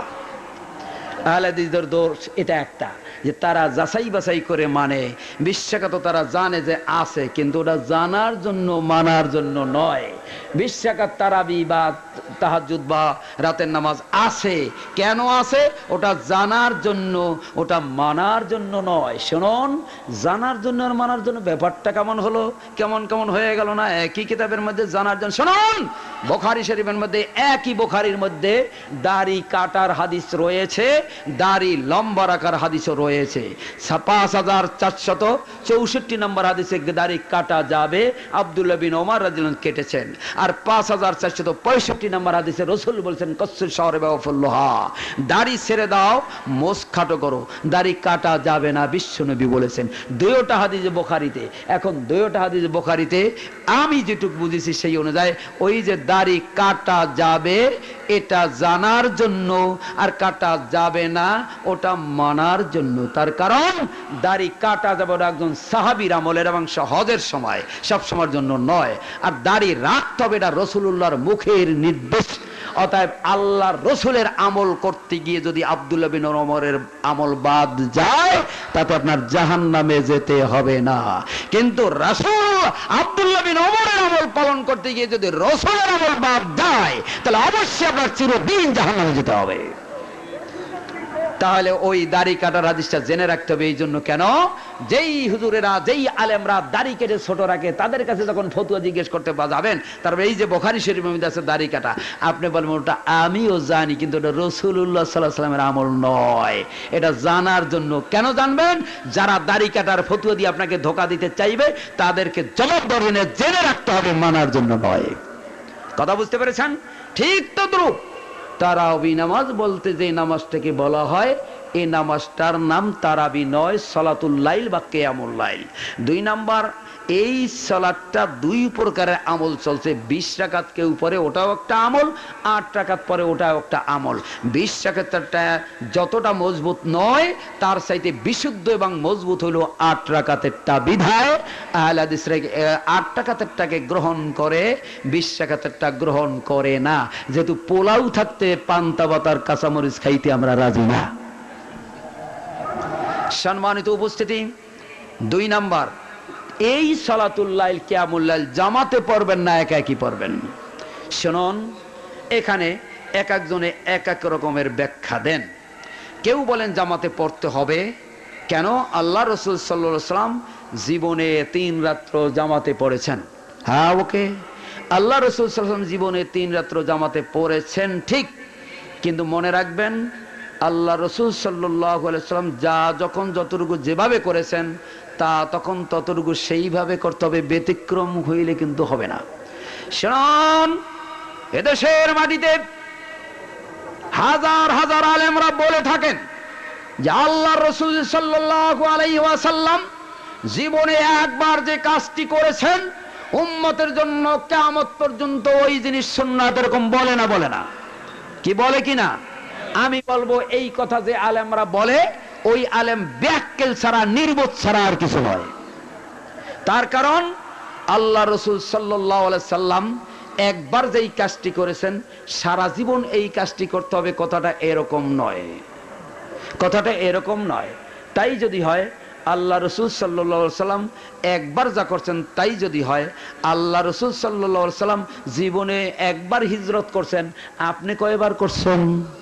আহলে হাদিসদের দোষ এটা একটা, যে তারা যাচাই বাছাই করে মানে। বিশ রাকাত তারা জানে যে আছে, কিন্তু ওটা জানার জন্য মানার জন্য নয়। বিশ রাকাত তারাবি বা তাহাজ্জুদ বা রাতের নামাজ আছে, কেন আছে? ওটা জানার জন্য, ওটা মানার জন্য নয়। শুনুন, জানার জন্য আর মানার জন্য ব্যাপারটা কেমন হলো, কেমন কেমন হয়ে গেল না? একই কিতাবের মধ্যে জানার জন্য। শুনুন, বুখারী শরীফের মধ্যে, একই বুখারীর মধ্যে দাড়ি কাটার হাদিস রয়েছে, দাড়ি লম্বা রাখার হাদিসও রয়েছে। পাঁচ হাজার চারশত চৌষট্টি নম্বর হাদিসে দাড়ি কাটা যাবে, আব্দুল্লাহ বিন ওমর রাদিয়াল্লাহু আনহু কেটেছেন। আর পাঁচ হাজার চারশত পঁয়ষট্টি নম্বর হাদিসে রাসূল বলেছেন কসসুর শহরে বাফুল্লাহ, দাড়ি ছেড়ে দাও, মোস খাটো করো, দাড়ি কাটা যাবে না, বিশ্বনবী বলেছেন। দুইটা হাদিসে বুখারীতে। এখন দুইটা হাদিসে বুখারীতে আমি যেটুকু বুঝেছি সেই অনুযায়ী ওই যে দাড়ি কাটা যাবে এটা জানার জন্য, আর কাটা যাবে না ওটা মানার জন্য। তার কারণ দাড়ি কাটা যাবে ওটা একজন সাহাবীর আমলের এবং হজের সময়, সব সময়ের জন্য নয়। আর দাড়ি রাখতে হবে এটা রাসূলুল্লাহর মুখের নির্দেশ। অতএব আল্লাহর রাসূলের আমল করতে গিয়ে যদি আব্দুল্লাহ বিন ওমরের আমল বাদ যায়, তাতে আপনার জাহান্নামে যেতে হবে না। কিন্তু রাসূল আব্দুল্লাহ বিন ওমরের আমল পালন করতে গিয়ে যদি রাসূলের আমল বাদ যায়, তাহলে অবশ্যই আপনার চিরদিন জাহান্নামে যেতে হবে। তাহলে ওই দাড়ি কাটার হাদিসটা জেনে রাখতে হবে। এই জন্য কেন, যেই হুজুরেরা, যেই আলেমরা দাড়ি কেটে ছোট রাখে, তাদের কাছে যখন ফতোয়া জিজ্ঞেস করতে যাবেন, তারপর এই যে বুখারী শরীফের মধ্যে আছে দাড়ি কাটা, আপনি বলবেন ওটা আমিও জানি, কিন্তু এটা রাসূলুল্লাহ সাল্লাল্লাহু আলাইহি ওয়াসাল্লামের আমল নয়। এটা জানার জন্য। কেন জানবেন? যারা দাড়ি কাটার ফতোয়া দিয়ে আপনাকে ধোঁকা দিতে চাইবে, তাদেরকে জবাবদারি জেনে রাখতে হবে, মানার জন্য নয়। কথা বুঝতে পেরেছেন? ঠিক তদ্রুপ তারাবি নামাজ বলতে যে নামাজটাকে বলা হয়, এই নামাজটার নাম তারাবি নয়, সালাতুল লাইল বা কিয়ামুল লাইল। দুই নাম্বার, এই সালাতটা দুই প্রকারের আমল চলছে। বিশ রাকাত কেউ পরে, ওটাও একটা আমল, আট রাকাত পরে, ওটাও একটা আমল। বিশ রাকাতটা যতটা মজবুত নয়, তার চাইতে বিশুদ্ধ এবং মজবুত হলো আট রাকাতেরটা। বিধায় আহলে হাদিসরা আট রাকাতেরটাকে গ্রহণ করে, বিশ রাকাতেরটা গ্রহণ করে না। যেহেতু পোলাও থাকতে পান্তা ভাতার কাঁচামরিচ খাইতে আমরা রাজি না। সম্মানিত উপস্থিতি, দুই নাম্বার, এই সালাতুল লাইল কিয়ামুল লাইল জামাতে পড়বেন না একা একই পড়বেন? শুনুন, এখানে এক একজনে এক এক রকমের ব্যাখ্যা দেন। কেউ বলেন জামাতে পড়তে হবে কেন? আল্লাহ রসুল সাল্লাল্লাহু আলাইহি ওয়াসাল্লাম জীবনে তিন রাত্র জামাতে পড়েছেন। হ্যাঁ, ওকে, আল্লাহ রসুল সাল্লাল্লাহু আলাইহি ওয়াসাল্লাম জীবনে তিন রাত্র জামাতে পড়েছেন ঠিক, কিন্তু মনে রাখবেন আল্লাহ রসুল সাল্লাল্লাহু আলাইহি ওয়াসাল্লাম যা যখন যতটুকু যেভাবে করেছেন তা তখন ততটুকু সেইভাবে করতে হবে, ব্যতিক্রম হইলে কিন্তু হবে না। শুনুন, এদেশের মাটিতে হাজার হাজার আলেমরা বলে থাকেন যে আল্লাহ রসুল সাল্লাল্লাহু আলাইহি ওয়াসাল্লাম জীবনে একবার যে কাজটি করেছেন উম্মতের জন্য কিয়ামত পর্যন্ত ওই জিনিস সুন্নাত, এরকম বলে না? বলে না? কি বলে কিনা? আমি বলবো এই কথা যে আলেমরা বলে ওই আলেম ব্যাক্কেল ছাড়া, নির্বোধ ছাড়া আর কিছু নয়। তার কারণ আল্লাহ রসুল সাল্লাল্লাহু আলাইহি সাল্লাম একবার যেই কাজটি করেছেন সারা জীবন এই কাজটি করতে হবে, কথাটা এরকম নয়, কথাটা এরকম নয়। তাই যদি হয় আল্লাহ রসুল সাল্লাল্লাহু আলাইহি সাল্লাম একবার যা করছেন তাই যদি হয়, আল্লাহ রসুল সাল্লাল্লাহু আলাইহি সাল্লাম জীবনে একবার হিজরত করছেন, আপনি কয়বার করছেন?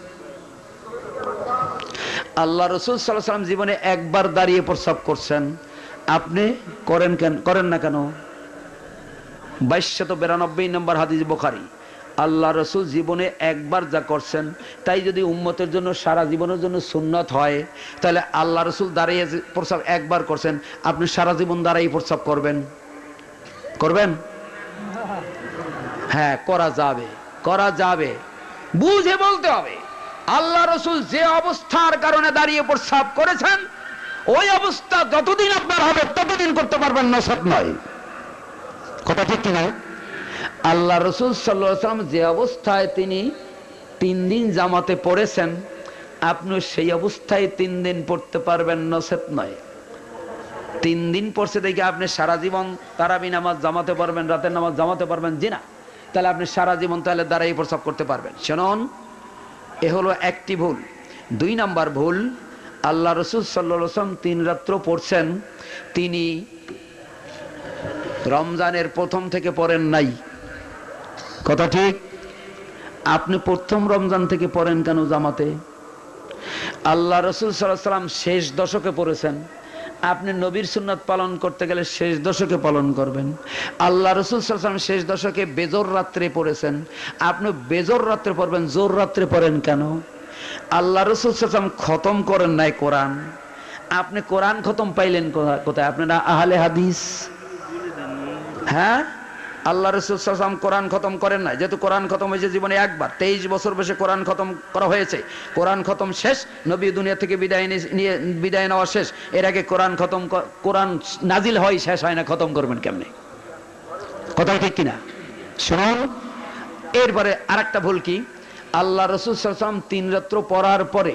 আল্লাহ রসুল সাল্লাল্লাহু আলাইহি সাল্লাম জীবনে একবার দাঁড়িয়ে প্রস্রাব করছেন, আপনি করেন কেন? করেন না কেন? বাইশশত বিরানব্বই নম্বর হাদিস বুখারী। আল্লাহ রসুল জীবনে একবার যা করছেন তাই যদি উম্মতের জন্য সারা জীবনের জন্য সুন্নত হয়, তাহলে আল্লাহ রসুল দাঁড়িয়ে প্রস্রাব একবার করছেন, আপনি সারা জীবন দাঁড়িয়ে প্রস্রাব করবেন? করবেন? হ্যাঁ, করা যাবে, করা যাবে, বুঝে বলতে হবে। আল্লাহ রসুল যে অবস্থার কারণে দাঁড়িয়ে প্রস্রাব করেছেন ওই অবস্থা যতদিন আপনার হবে ততদিন করতে পারবেন, নসত নয়। কথা ঠিক কিনা? আল্লাহ রসুল সাল্লাল্লাহু আলাইহি ওয়াসাল্লাম যে অবস্থায় তিনি তিন দিন জামাতে পড়েছেন আপনি সেই অবস্থায় তিন দিন পড়তে পারবেন, নসেত নয়। তিন দিন পড়ছে দেখে আপনি সারা জীবন তারাবি নামাজ জামাতে পারবেন, রাতের নামাজ জামাতে পারবেন? জি না। তাহলে আপনি সারা জীবন তাহলে দাঁড়াই প্রস্রাব করতে পারবেন? শুনুন, এ হলো একটি ভুল। দুই নাম্বার ভুল, আল্লাহ রসুল সাল্লাল্লাহু আলাইহি ওয়াসাল্লাম তিন রাত্র পড়ছেন, তিনি রমজানের প্রথম থেকে পড়েন নাই। কথা ঠিক? আপনি প্রথম রমজান থেকে পড়েন কেন জামাতে? আল্লাহ রসুল সাল্লাল্লাহু আলাইহি ওয়াসাল্লাম শেষ দশকে পড়েছেন, আপনি নবীর সুন্নাত পালন করতে গেলে শেষ দশকে পালন করবেন। আল্লাহ রসুল সাল্লাল্লাহু আলাইহি ওয়াসাল্লাম শেষ দশকে বেজর রাত্রে পড়েছেন, আপনি বেজর রাত্রে পড়বেন, জোর রাত্রে পড়েন কেন? আল্লাহ রসুল সাল্লাল্লাহু আলাইহি ওয়াসাল্লাম খতম করেন নাই কোরআন, আপনি কোরআন খতম পাইলেন কোথায়? আপনি না আহলে হাদিস? হ্যাঁ, আল্লাহ রাসূল সাল্লাল্লাহু আলাইহি ওয়াসাল্লাম কোরআন খতম করেন না, যেহেতু কোরআন খতম হয়েছে জীবনে একবার, তেইশ বছর বয়সে কোরআন খতম করা হয়েছে, কোরআন খতম শেষ, নবী দুনিয়া থেকে বিদায় নিয়ে বিদায় নেওয়া শেষ, এর আগে কোরআন খতম, কোরআন নাজিল হয় শেষ হয় না, খতম করবেন কেমনে? কথা ঠিক কিনা? শুনুন, এরপরে আরেকটা ভুল কি, আল্লাহ রাসূল সাল্লাল্লাহু আলাইহি ওয়াসাল্লাম তিন রাত্র পড়ার পরে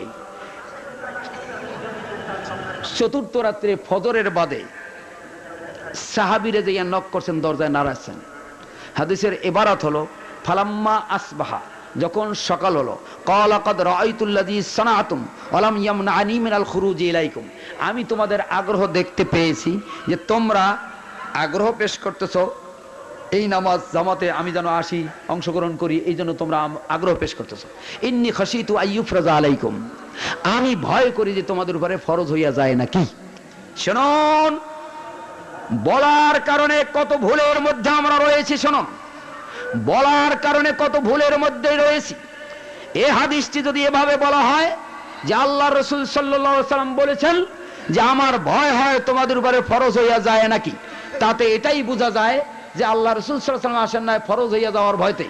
চতুর্থ রাত্রে ফজরের বাদে সাহাবীরা যে নক করছেন, দরজায় নাড়াচ্ছেন। হাদিসের ইবারত হলো ফালাম্মা আসবাহা, যখন সকাল হলো, ক্বালা ক্বাদ রাআইতুল্লাযী সানাআতুম ওয়া লাম ইয়ামনানি মিনাল খুরুজি ইলাইকুম, আমি তোমাদের আগ্রহ দেখতে পেয়েছি যে তোমরা আগ্রহ পেশ করতেছো এই নামাজ জামাতে আমি যেন আসি, অংশগ্রহণ করি, এই জন্য তোমরা আগ্রহ পেশ করতেছো। ইন্নী খাশিতু আইয়ুফরাজা আলাইকুম, আমি ভয় করি যে তোমাদের উপরে ফরজ হইয়া যায় নাকি। শুনুন, বলার কারণে কত ভুলের মধ্যে আমরা রয়েছি, শুনুন, বলার কারণে কত ভুলের মধ্যে রয়েছি। এই হাদিসটি যদি এভাবে বলা হয় যে আল্লাহ রাসূল সাল্লাল্লাহু আলাইহি ওয়াসাল্লাম বলেছেন যে আমার ভয় হয় তোমাদের উপরে ফরজ হইয়া যায় নাকি, তাতে এটাই বোঝা যায় যে আল্লাহ রাসূল সাল্লাল্লাহু আলাইহি ওয়াসাল্লাম আসেন না ফরজ হইয়া যাওয়ার ভয়তে,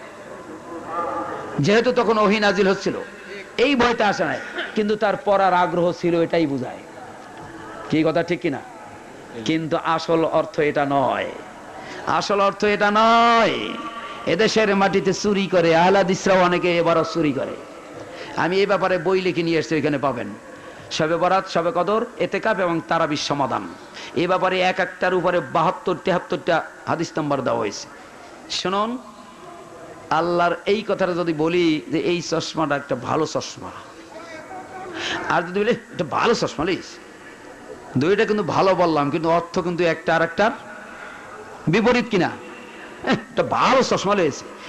যেহেতু তখন ওহী নাজিল হচ্ছিল, এই ভয়টা আসে নাই, কিন্তু তার পড়ার আগ্রহ ছিল, এটাই বোঝায়। কি কথা ঠিক কিনা? কিন্তু আসল অর্থ এটা নয়, আসল অর্থ এটা নয়। এদেশের মাটিতে চুরি করে আহলে হাদিসরাও অনেকে এবারও চুরি করে। আমি এই ব্যাপারে বই লিখে নিয়ে এসেছি, ওইখানে পাবেন। শবে বরাত, শবে কদর, এতেকাফ এবং তারাবির সমাধান, এই ব্যাপারে এক একটার উপরে বাহাত্তর তেহাত্তরটা হাদিস নাম্বার দেওয়া হয়েছে। শুনুন, আল্লাহর এই কথাটা যদি বলি যে এই চশমাটা একটা ভালো চশমা, আর যদি বলি এটা ভালো চশমা লিস, দুইটা কিন্তু ভালো বললাম, কিন্তু অর্থ কিন্তু একটা আর একটার বিপরীত কিনা। একটা ভালো চশমা লেগেছে,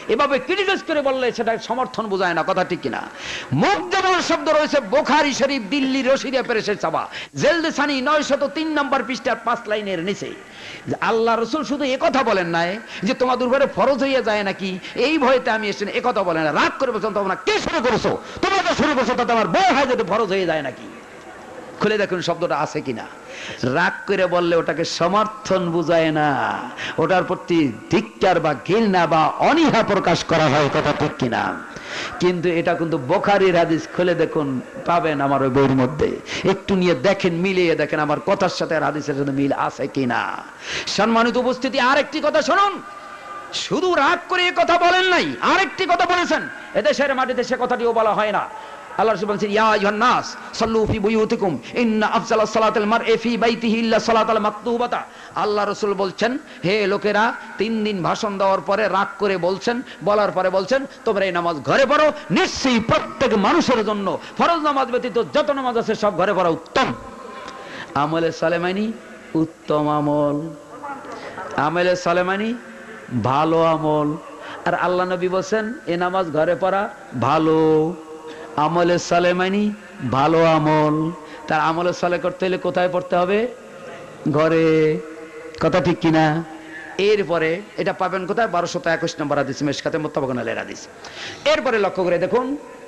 এভাবে ক্রিটিসাইজ করে বললে সেটা সমর্থন বোঝায় না, কথা ঠিক কিনা? মুকদ্দমার শব্দ রয়েছে বুখারী শরীফ, দিল্লি রশিদিয়া পেরেশের ছাপা, জেলদেসানি নয়শত তিন নম্বর পৃষ্ঠার পাঁচ লাইনের নিচে। আল্লাহ রসুল শুধু এ কথা বলেন নাই যে তোমাদের উপরে ফরজ হইয়া যায় নাকি এই ভয়তে আমি এসে, এ কথা বলেন না। রাগ করে বলছেন তোমরা কে শুরু করেছো, তোমরা তো শুরু করছো, তাতে আমার বউ হয় যদি ফরজ হয়ে যায় নাকি। খুলে দেখুন শব্দটা আছে কিনা। রাগ করে বললে ওটাকে সমর্থন বুঝায় না, ওটার প্রতি ধিক্কার বা ঘৃণা বা অনীহা প্রকাশ করা হয়, কথা ঠিক কিনা? কিন্তু এটা কিন্তু বুখারীর হাদিস, খুলে দেখুন পাবেন আমার ওই বইয়ের মধ্যে, একটু নিয়ে দেখেন, মিলিয়ে দেখেন আমার কথার সাথে আর হাদিসের সাথে মিল আছে কিনা। সম্মানিত উপস্থিতি, আরেকটি কথা শুনুন, শুধু রাগ করে এই কথা বলেন নাই, আরেকটি কথা বলেছেন, এদেশের মাটিতে সে কথাটিও বলা হয় না। আল্লাহ রাসূল বলেন ইয়া আইয়ুহান নাস সাল্লু ফি বুয়ুতিকুম ইন্না আফজালাস সালাতিল মারই ফি বাইতিহি ইল্লা সালাতাল মাকতুবাতা। আল্লাহ রাসূল বলছেন হে লোকেরা, তিন দিন ভাষণ দেওয়ার পরে রাগ করে বলছেন, বলার পরে বলছেন তোমরা এই নামাজ ঘরে পড়ো, নিশ্চয়ই প্রত্যেক মানুষের জন্য ফরজ নামাজ ব্যতীত যত নামাজ আছে সব ঘরে পড়া উত্তম। আমলে সালেমানি উত্তম আমল, আমলে সালেমানি ভালো আমল। আর আল্লাহ নবী বলেন এই নামাজ ঘরে পড়া ভালো, আমলে সালেমানি ভালো আমল। তার আমলে সালে করতে হলে কোথায় পড়তে হবে? ঘরে, কথা ঠিক কিনা? এরপরে এটা পাবেন কোথায়? বারোশত একুশ নম্বর হাদিস, মিশকাতে মুত্তাফাকুন আলাইহির হাদিস। এরপরে লক্ষ্য করে দেখুন,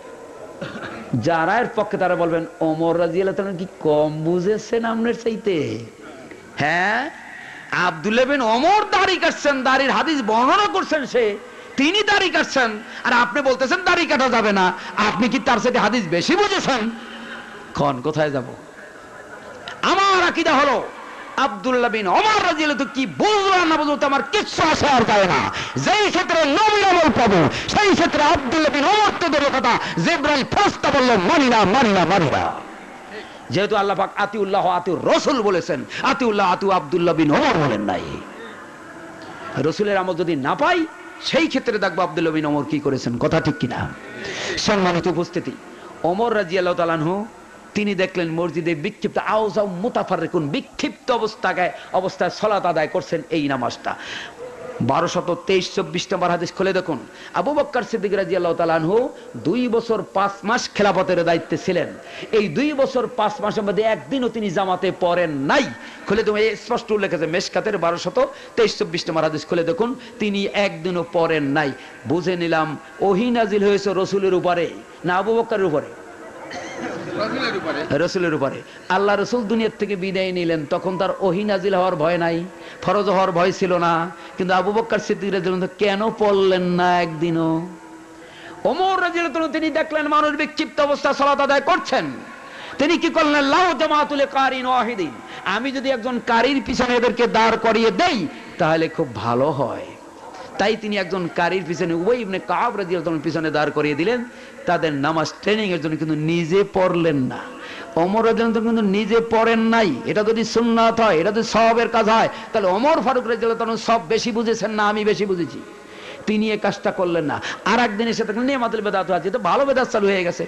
যারা এর পক্ষে তারা বলবেন ওমর রাদিয়াল্লাহু তাআলা কি কম বুঝেছেন আপনার চাইতে? হ্যাঁ, আব্দুল্লাহ বিন ওমর দাড়ি কাটছেন, দাড়ির হাদিস বর্ণনা করছেন সে, তিনি দাড়ি কাটছেন, আর আপনি বলতেছেন দাড়ি কাটা যাবে না। আপনি কি তার সাথে হাদিস বেশি বুঝেছেন? কোন কোথায় যাব? আমার আকীদা হলো আব্দুল্লাহ বিন ওমর রাদিয়াল্লাহু কি বুঝলো না বুঝলো আমার কিচ্ছু আসে আর যায় না। যেই ক্ষেত্রে নবীর আমল পাবো সেই ক্ষেত্রে আব্দুল্লাহ বিন ওমর তো দূরের কথা, জিবরাইল ফেরেশতা বলল মানি না মানি না মানি না। যেহেতু আল্লাহ পাক আতিউল্লাহ আতিউর রাসূল বলেছেন, আতিউল্লাহ আতিউ আব্দুল্লাহ বিন ওমর বলেন নাই। রাসূলের আমল যদি না পাই সেই ক্ষেত্রে দেখবো আব্দুল্লাহ বিন ওমর কি করেছেন, কথা ঠিক কিনা? সম্মানিত উপস্থিতি, ওমর রাদিয়াল্লাহু তাআলা আনহু তিনি দেখলেন মসজিদে বিক্ষিপ্ত আওযাও মুতাফাররিকুন, বিক্ষিপ্ত অবস্থায় অবস্থায় সালাত আদায় করছেন এই নামাজটা। বারোশত তেইশ চব্বিশ নম্বর হাদিস খুলে দেখুন। আবু বকর সিদ্দিক রাদিয়াল্লাহু তাআলা আনহু দুই বছর পাঁচ মাস খেলাফতের দায়িত্বে ছিলেন। এই দুই বছর পাঁচ মাসের মধ্যে একদিনও তিনি জামাতে পড়েন নাই। খুলে দেখুন, স্পষ্ট উল্লেখ আছে মিশকাতের বারোশত তেইশ চব্বিশ নম্বর হাদিস খুলে দেখুন, তিনি একদিনও পড়েন নাই। বুঝে নিলাম ওহী নাজিল হয়েছে রসুলের উপরে না আবু বকরের উপরে? রসুলের উপরে। আল্লাহ রসুল দুনিয়ার থেকে বিদায় নিলেন, তখন তার ওহী নাজিল হওয়ার ভয় নাই, ফরজ হওয়ার ভয় ছিল না। কিন্তু আবু বকর সিদ্দিক রাদিয়াল্লাহু আনহু কেন পড়লেন না একদিনও? ওমর রাদিয়াল্লাহু আনহু তিনি দেখলেন মানুষ বিক্ষিপ্ত অবস্থায় সালাত আদায় করছেন, তিনি কি করলেন? লাউ জামাতুল কারিন ওয়াহিদিন, আমি যদি একজন কারীর পিছনে এদেরকে দাঁড় করিয়ে দেই তাহলে খুব ভালো হয়। তাই তিনি একজন কারীর পিছনে উবাই ইবনে কাব রাদিয়াল্লাহু আনহুর পিছনে দাঁড় করিয়ে দিলেন তাদের নামাজ ট্রেনিং এর জন্য, কিন্তু নিজে পড়লেন না। ওমর রাদিয়াল্লাহু আনহু কিন্তু নিজে পড়েন নাই। এটা যদি সুন্নাত হয়, এটা যদি সওয়াবের কাজ হয়, তাহলে ওমর ফারুক রাদিয়াল্লাহু আনহু সব বেশি বুঝেছেন না আমি বেশি বুঝেছি? তিনি এই কাজটা করলেন না। আর একদিন এসে দেখলেন নিয়ামাতুল বেদাত আছে, তো ভালো বেদাত চালু হয়ে গেছে।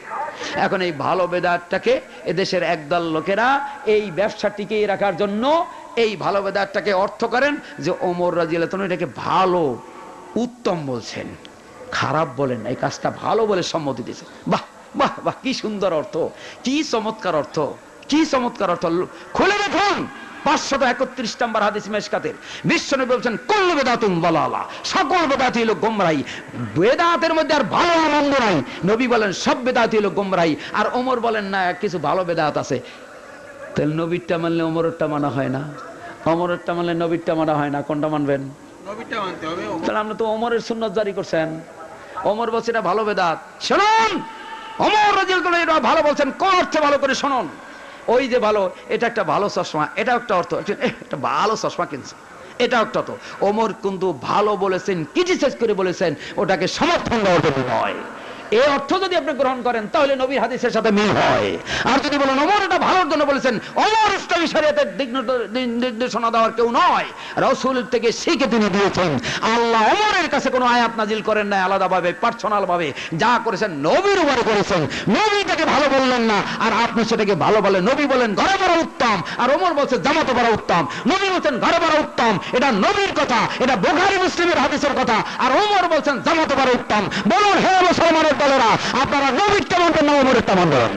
এখন এই ভালো বেদাতটাকে এদেশের একদল লোকেরা এই ব্যবসা টিকিয়ে রাখার জন্য এই ভালো বেদাতটাকে অর্থ করেন যে ওমর রাদিয়াল্লাহু আনহু এটাকে ভালো উত্তম বলছেন, খারাপ বলেন না, এই কাজটা ভালো বলে সম্মতি দিয়েছে। বাহ বাহ বাহ, কি সুন্দর অর্থ, কি চমৎকার অর্থ, কি চমৎকার অর্থ। খুলে দেখুন পাঁচশত একত্রিশ নম্বর হাদিস মিশকাতের, বিশ্বনবী বলছেন কুল্লু বিদআতুন দালালা, সকল বেদাত হলো গোমরাহি। বেদাতের মধ্যে আর ভালো মন্দ নাই। নবী বলেন সব বেদাত হলো গোমরাহি, আর ওমর বলেন না কিছু ভালো বেদাত আছে। তাহলে নবীরটা মানলে ওমরেরটা মানা হয় না, ওমরেরটা মানলে নবীরটা মানা হয় না, কোনটা মানবেন? নবীরটা মানতে হবে। তাহলে আপনি তো ওমরের সুন্নাত জারি করছেন। ওমর বলছে এটা ভালো বেদাত। শুনুন, ওমর রাদিয়াল্লাহু আনহু এটা ভালো বলছেন, কোন অর্থে ভালো করে শুনুন। ওই যে ভালো, এটা একটা ভালো চশমা, এটা একটা অর্থ, একটা ভালো চশমা কিনছে, এটা একটা অর্থ। ওমর কিন্তু ভালো বলেছেন, ক্রিটিসাইজ করে বলেছেন, ওটাকে সমর্থন দেওয়ার জন্য নয়। এই অর্থ যদি আপনি গ্রহণ করেন তাহলে নবীর হাদিসের সাথে মিল হয়। আর যদি বলেন ওমর এটা ভালোর জন্য বলেছেন, ওমর ইসলামী শরীয়তের দিক নির্দেশনা দেওয়ার কেউ নয়, রাসূলের থেকে শিখে তিনি দিয়েছেন। আল্লাহ ওমরের কাছে কোনো আয়াত নাজিল করেন নাই আলাদাভাবে, পার্সোনাল ভাবে, যা করেছেন নবীর উপরে করেছেন। নবী সেটাকে ভালো বললেন না, আর আপনি সেটাকে ভালো বলেন। নবী বলেন ঘরে পড়া উত্তম, আর ওমর বলছে জামাতে পড়া উত্তম। নবী বলছেন ঘরে পড়া উত্তম, এটা নবীর কথা, এটা বুখারী মুসলিমের হাদিসের কথা, আর ওমর বলছেন জামাতে পড়া উত্তম। বলুন হে মুসলমানের দলেরা, আপনারা নবীর তেমন না ওমরের তেমন বলেন?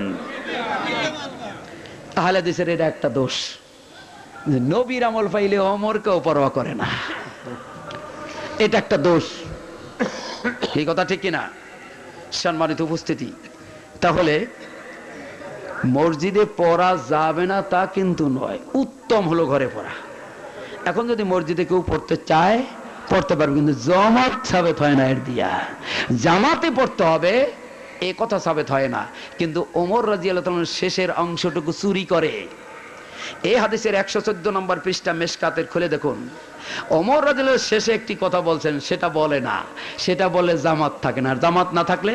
তাহলে দেশের এটা একটা দোষ, নবীর আমল পাইলে ওমরকেও পরোয়া করে না, এটা একটা দোষ। এই কথা ঠিক কিনা? সম্মানিত উপস্থিতি, তাহলে মসজিদে পড়া যাবে না তা কিন্তু নয়, উত্তম হলো ঘরে পড়া। এখন যদি মসজিদে কেউ পড়তে চায় পড়তে পারবে, কিন্তু জামাত সাবেত হয় না এর দিয়া। জামাতে পড়তে হবে এ কথা সাবেত হয় না। কিন্তু ওমর রাদিয়াল্লাহু তাআলার শেষের অংশটুকু চুরি করে, এই হাদিসের একশো চোদ্দ নম্বর পৃষ্ঠা মেশকাতের খুলে দেখুন। ওমর রাদিয়াল্লাহু শেষে একটি কথা বলছেন, সেটা বলে না, সেটা বলে জামাত থাকে না। আর জামাত না থাকলে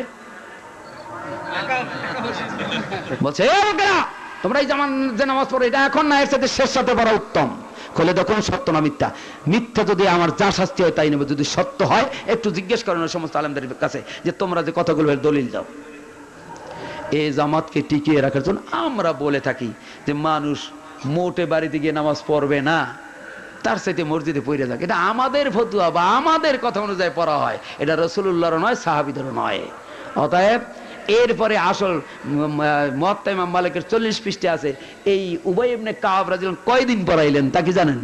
বলছে তোমরা এই জামান যে নামাজ পড়ো এটা এখন না, এর সাথে শেষ সাথে পড়া উত্তম। খুলে দেখুন সত্য না মিথ্যা। মিথ্যা যদি আমার যা শাস্তি হয় তাই নেবে, যদি সত্য হয় একটু জিজ্ঞেস করেন সমস্ত আলেমদের কাছে যে তোমরা যে কথাগুলো দলিল দাও। এই জামাতকে টিকিয়ে রাখার জন্য আমরা বলে থাকি যে মানুষ মোটে বাড়িতে গিয়ে নামাজ পড়বে না, তার সাথে মসজিদে পড়ে যাক। এটা আমাদের ফতুয়া বা আমাদের কথা অনুযায়ী পড়া হয়, এটা রাসূলুল্লাহর নয়, সাহাবীদেরও নয়। অতএব এরপরে আসল মুয়াত্তা ইমাম মালিকের চল্লিশ পৃষ্ঠা আছে। এই উবাই ইবনে কাব রাদিয়াল্লাহু আনহু কয়দিন পড়াইলেন তা কি জানেন?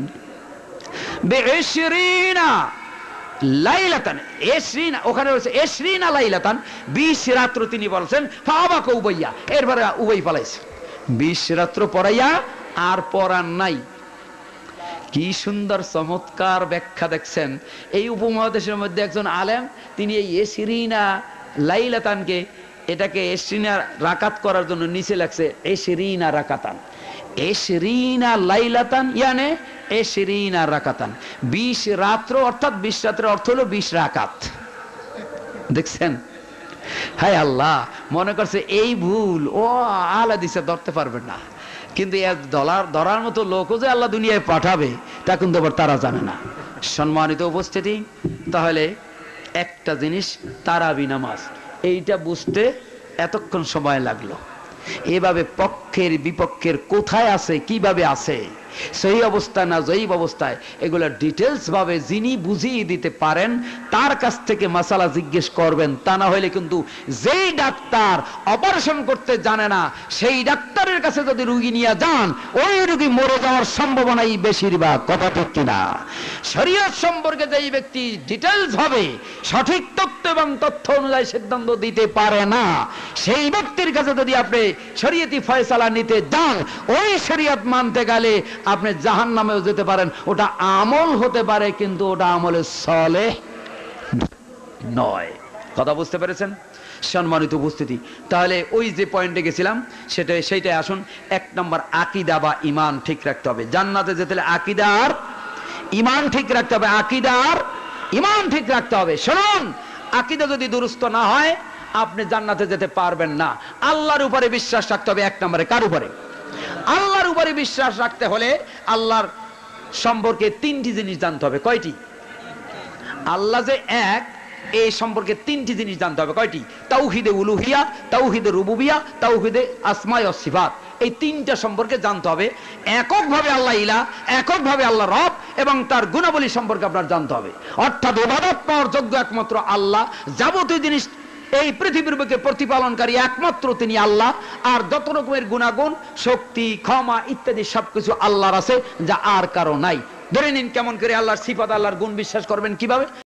বিশরিনা লাইলাতান, ইশরিনা ওখানে বলছে ইশরিনা লাইলাতান, বিশ রাত্র তিনি বলছেন ফাবাকা উবাইয়া। এরপরে উবাই পালাইছে, বিশ রাত্র পড়াইয়া আর পড়ান নাই। কি সুন্দর চমৎকার ব্যাখ্যা দেখছেন। এই উপমহাদেশের মধ্যে একজন আলেম তিনি এই ইশরিনা লাইলাতানকে এটাকে ইশরিনা রাকাত করার জন্য নিচে লাগছে ইশরিনা রাকাতান। ইশরিনা লাইলাতান ইয়ানে ইশরিনা রাকাতান, বিশ রাত্র অর্থাৎ বিশ রাত্রের অর্থ হলো বিশ রাকাত। দেখছেন? হায় আল্লাহ, মনে করছে এই ভুল ও আলা দিছে ধরতে পারবে না, কিন্তু এক ডলার ধরার মতো লোকও যে আল্লাহ দুনিয়ায় পাঠাবে তা কিন্তু আবার তারা জানে না। সম্মানিত উপস্থিতি, তাহলে একটা জিনিস তারাবি নামাজ, এইটা বুঝতে এতক্ষণ সময় লাগলো। এভাবে পক্ষের বিপক্ষের কোথায় আছে, কিভাবে আছে, সেই অবস্থায় না জয়ীব অবস্থায়, এগুলো ডিটেলস ভাবে যিনি বুঝিয়ে দিতে পারেন তার কাছ থেকে মাসালা জিজ্ঞেস করবেন। তা না হলে কিন্তু যেই ডাক্তার অপারেশন করতে জানে না সেই ডাক্তারের কাছে যদি রুগী নিয়ে যান, ওই রুগী মরে যাওয়ার সম্ভাবনাই বেশিরভাগ। কথা ঠিক কিনা? শরীয়ত সম্পর্কে যেই ব্যক্তি ডিটেলস ভাবে সঠিক তথ্য এবং তথ্য অনুযায়ী সিদ্ধান্ত দিতে পারে না, সেই ব্যক্তির কাছে যদি আপনি শরীয়তি ফয়সালা নিতে যান, ওই শরীয়ত মানতে গেলে আপনি জাহান্নামেও যেতে পারেন। ওটা আমল হতে পারে কিন্তু ওটা আমলে সলেহ নয়। কথা বুঝতে পেরেছেন? সম্মানিত উপস্থিতি, তাহলে ওই যে পয়েন্টে গেছিলাম সেটা সেইটাই আসুন। এক নম্বর আকীদা বা ঈমান ঠিক রাখতে হবে। জান্নাতে যেতে হলে আকীদা আর ঈমান ঠিক রাখতে হবে। আকীদা আর ঈমান ঠিক রাখতে হবে। শুনুন, আকীদা যদি দুরুস্ত না হয় আপনি জান্নাতে যেতে পারবেন না। আল্লাহর উপরে বিশ্বাস রাখতে হবে এক নম্বরে। কার উপরে? আল্লাহর উপরে বিশ্বাস রাখতে হলে আল্লাহর সম্পর্কে তিনটি জিনিস জানতে হবে। কয়টি? আল্লাহ যে এক, এই সম্পর্কে তিনটি জিনিস জানতে হবে। কয়টি? তাওহীদে উলুহিয়া, তাওহীদে রুবুবিয়া, তাওহীদে আসমা ওয়া সিফাত। এই তিনটা সম্পর্কে জানতে হবে। এককভাবে আল্লাহ ইলাহ, এককভাবে আল্লাহ রব, এবং তার গুণাবলী সম্পর্কে আপনার জানতে হবে। অর্থাৎ ইবাদত পাওয়ার যোগ্য একমাত্র আল্লাহ, যাবতীয় জিনিস এই পৃথিবীর বুকে প্রতিপালনকারী একমাত্র তিনি আল্লাহ, আর যত রকমের গুণাগুণ, শক্তি, ক্ষমা ইত্যাদি সবকিছু আল্লাহর আছে, যা আর কারো নাই। ধরে নিন, কেমন করে আল্লাহর সিফাত, আল্লাহর গুণ বিশ্বাস করবেন কিভাবে?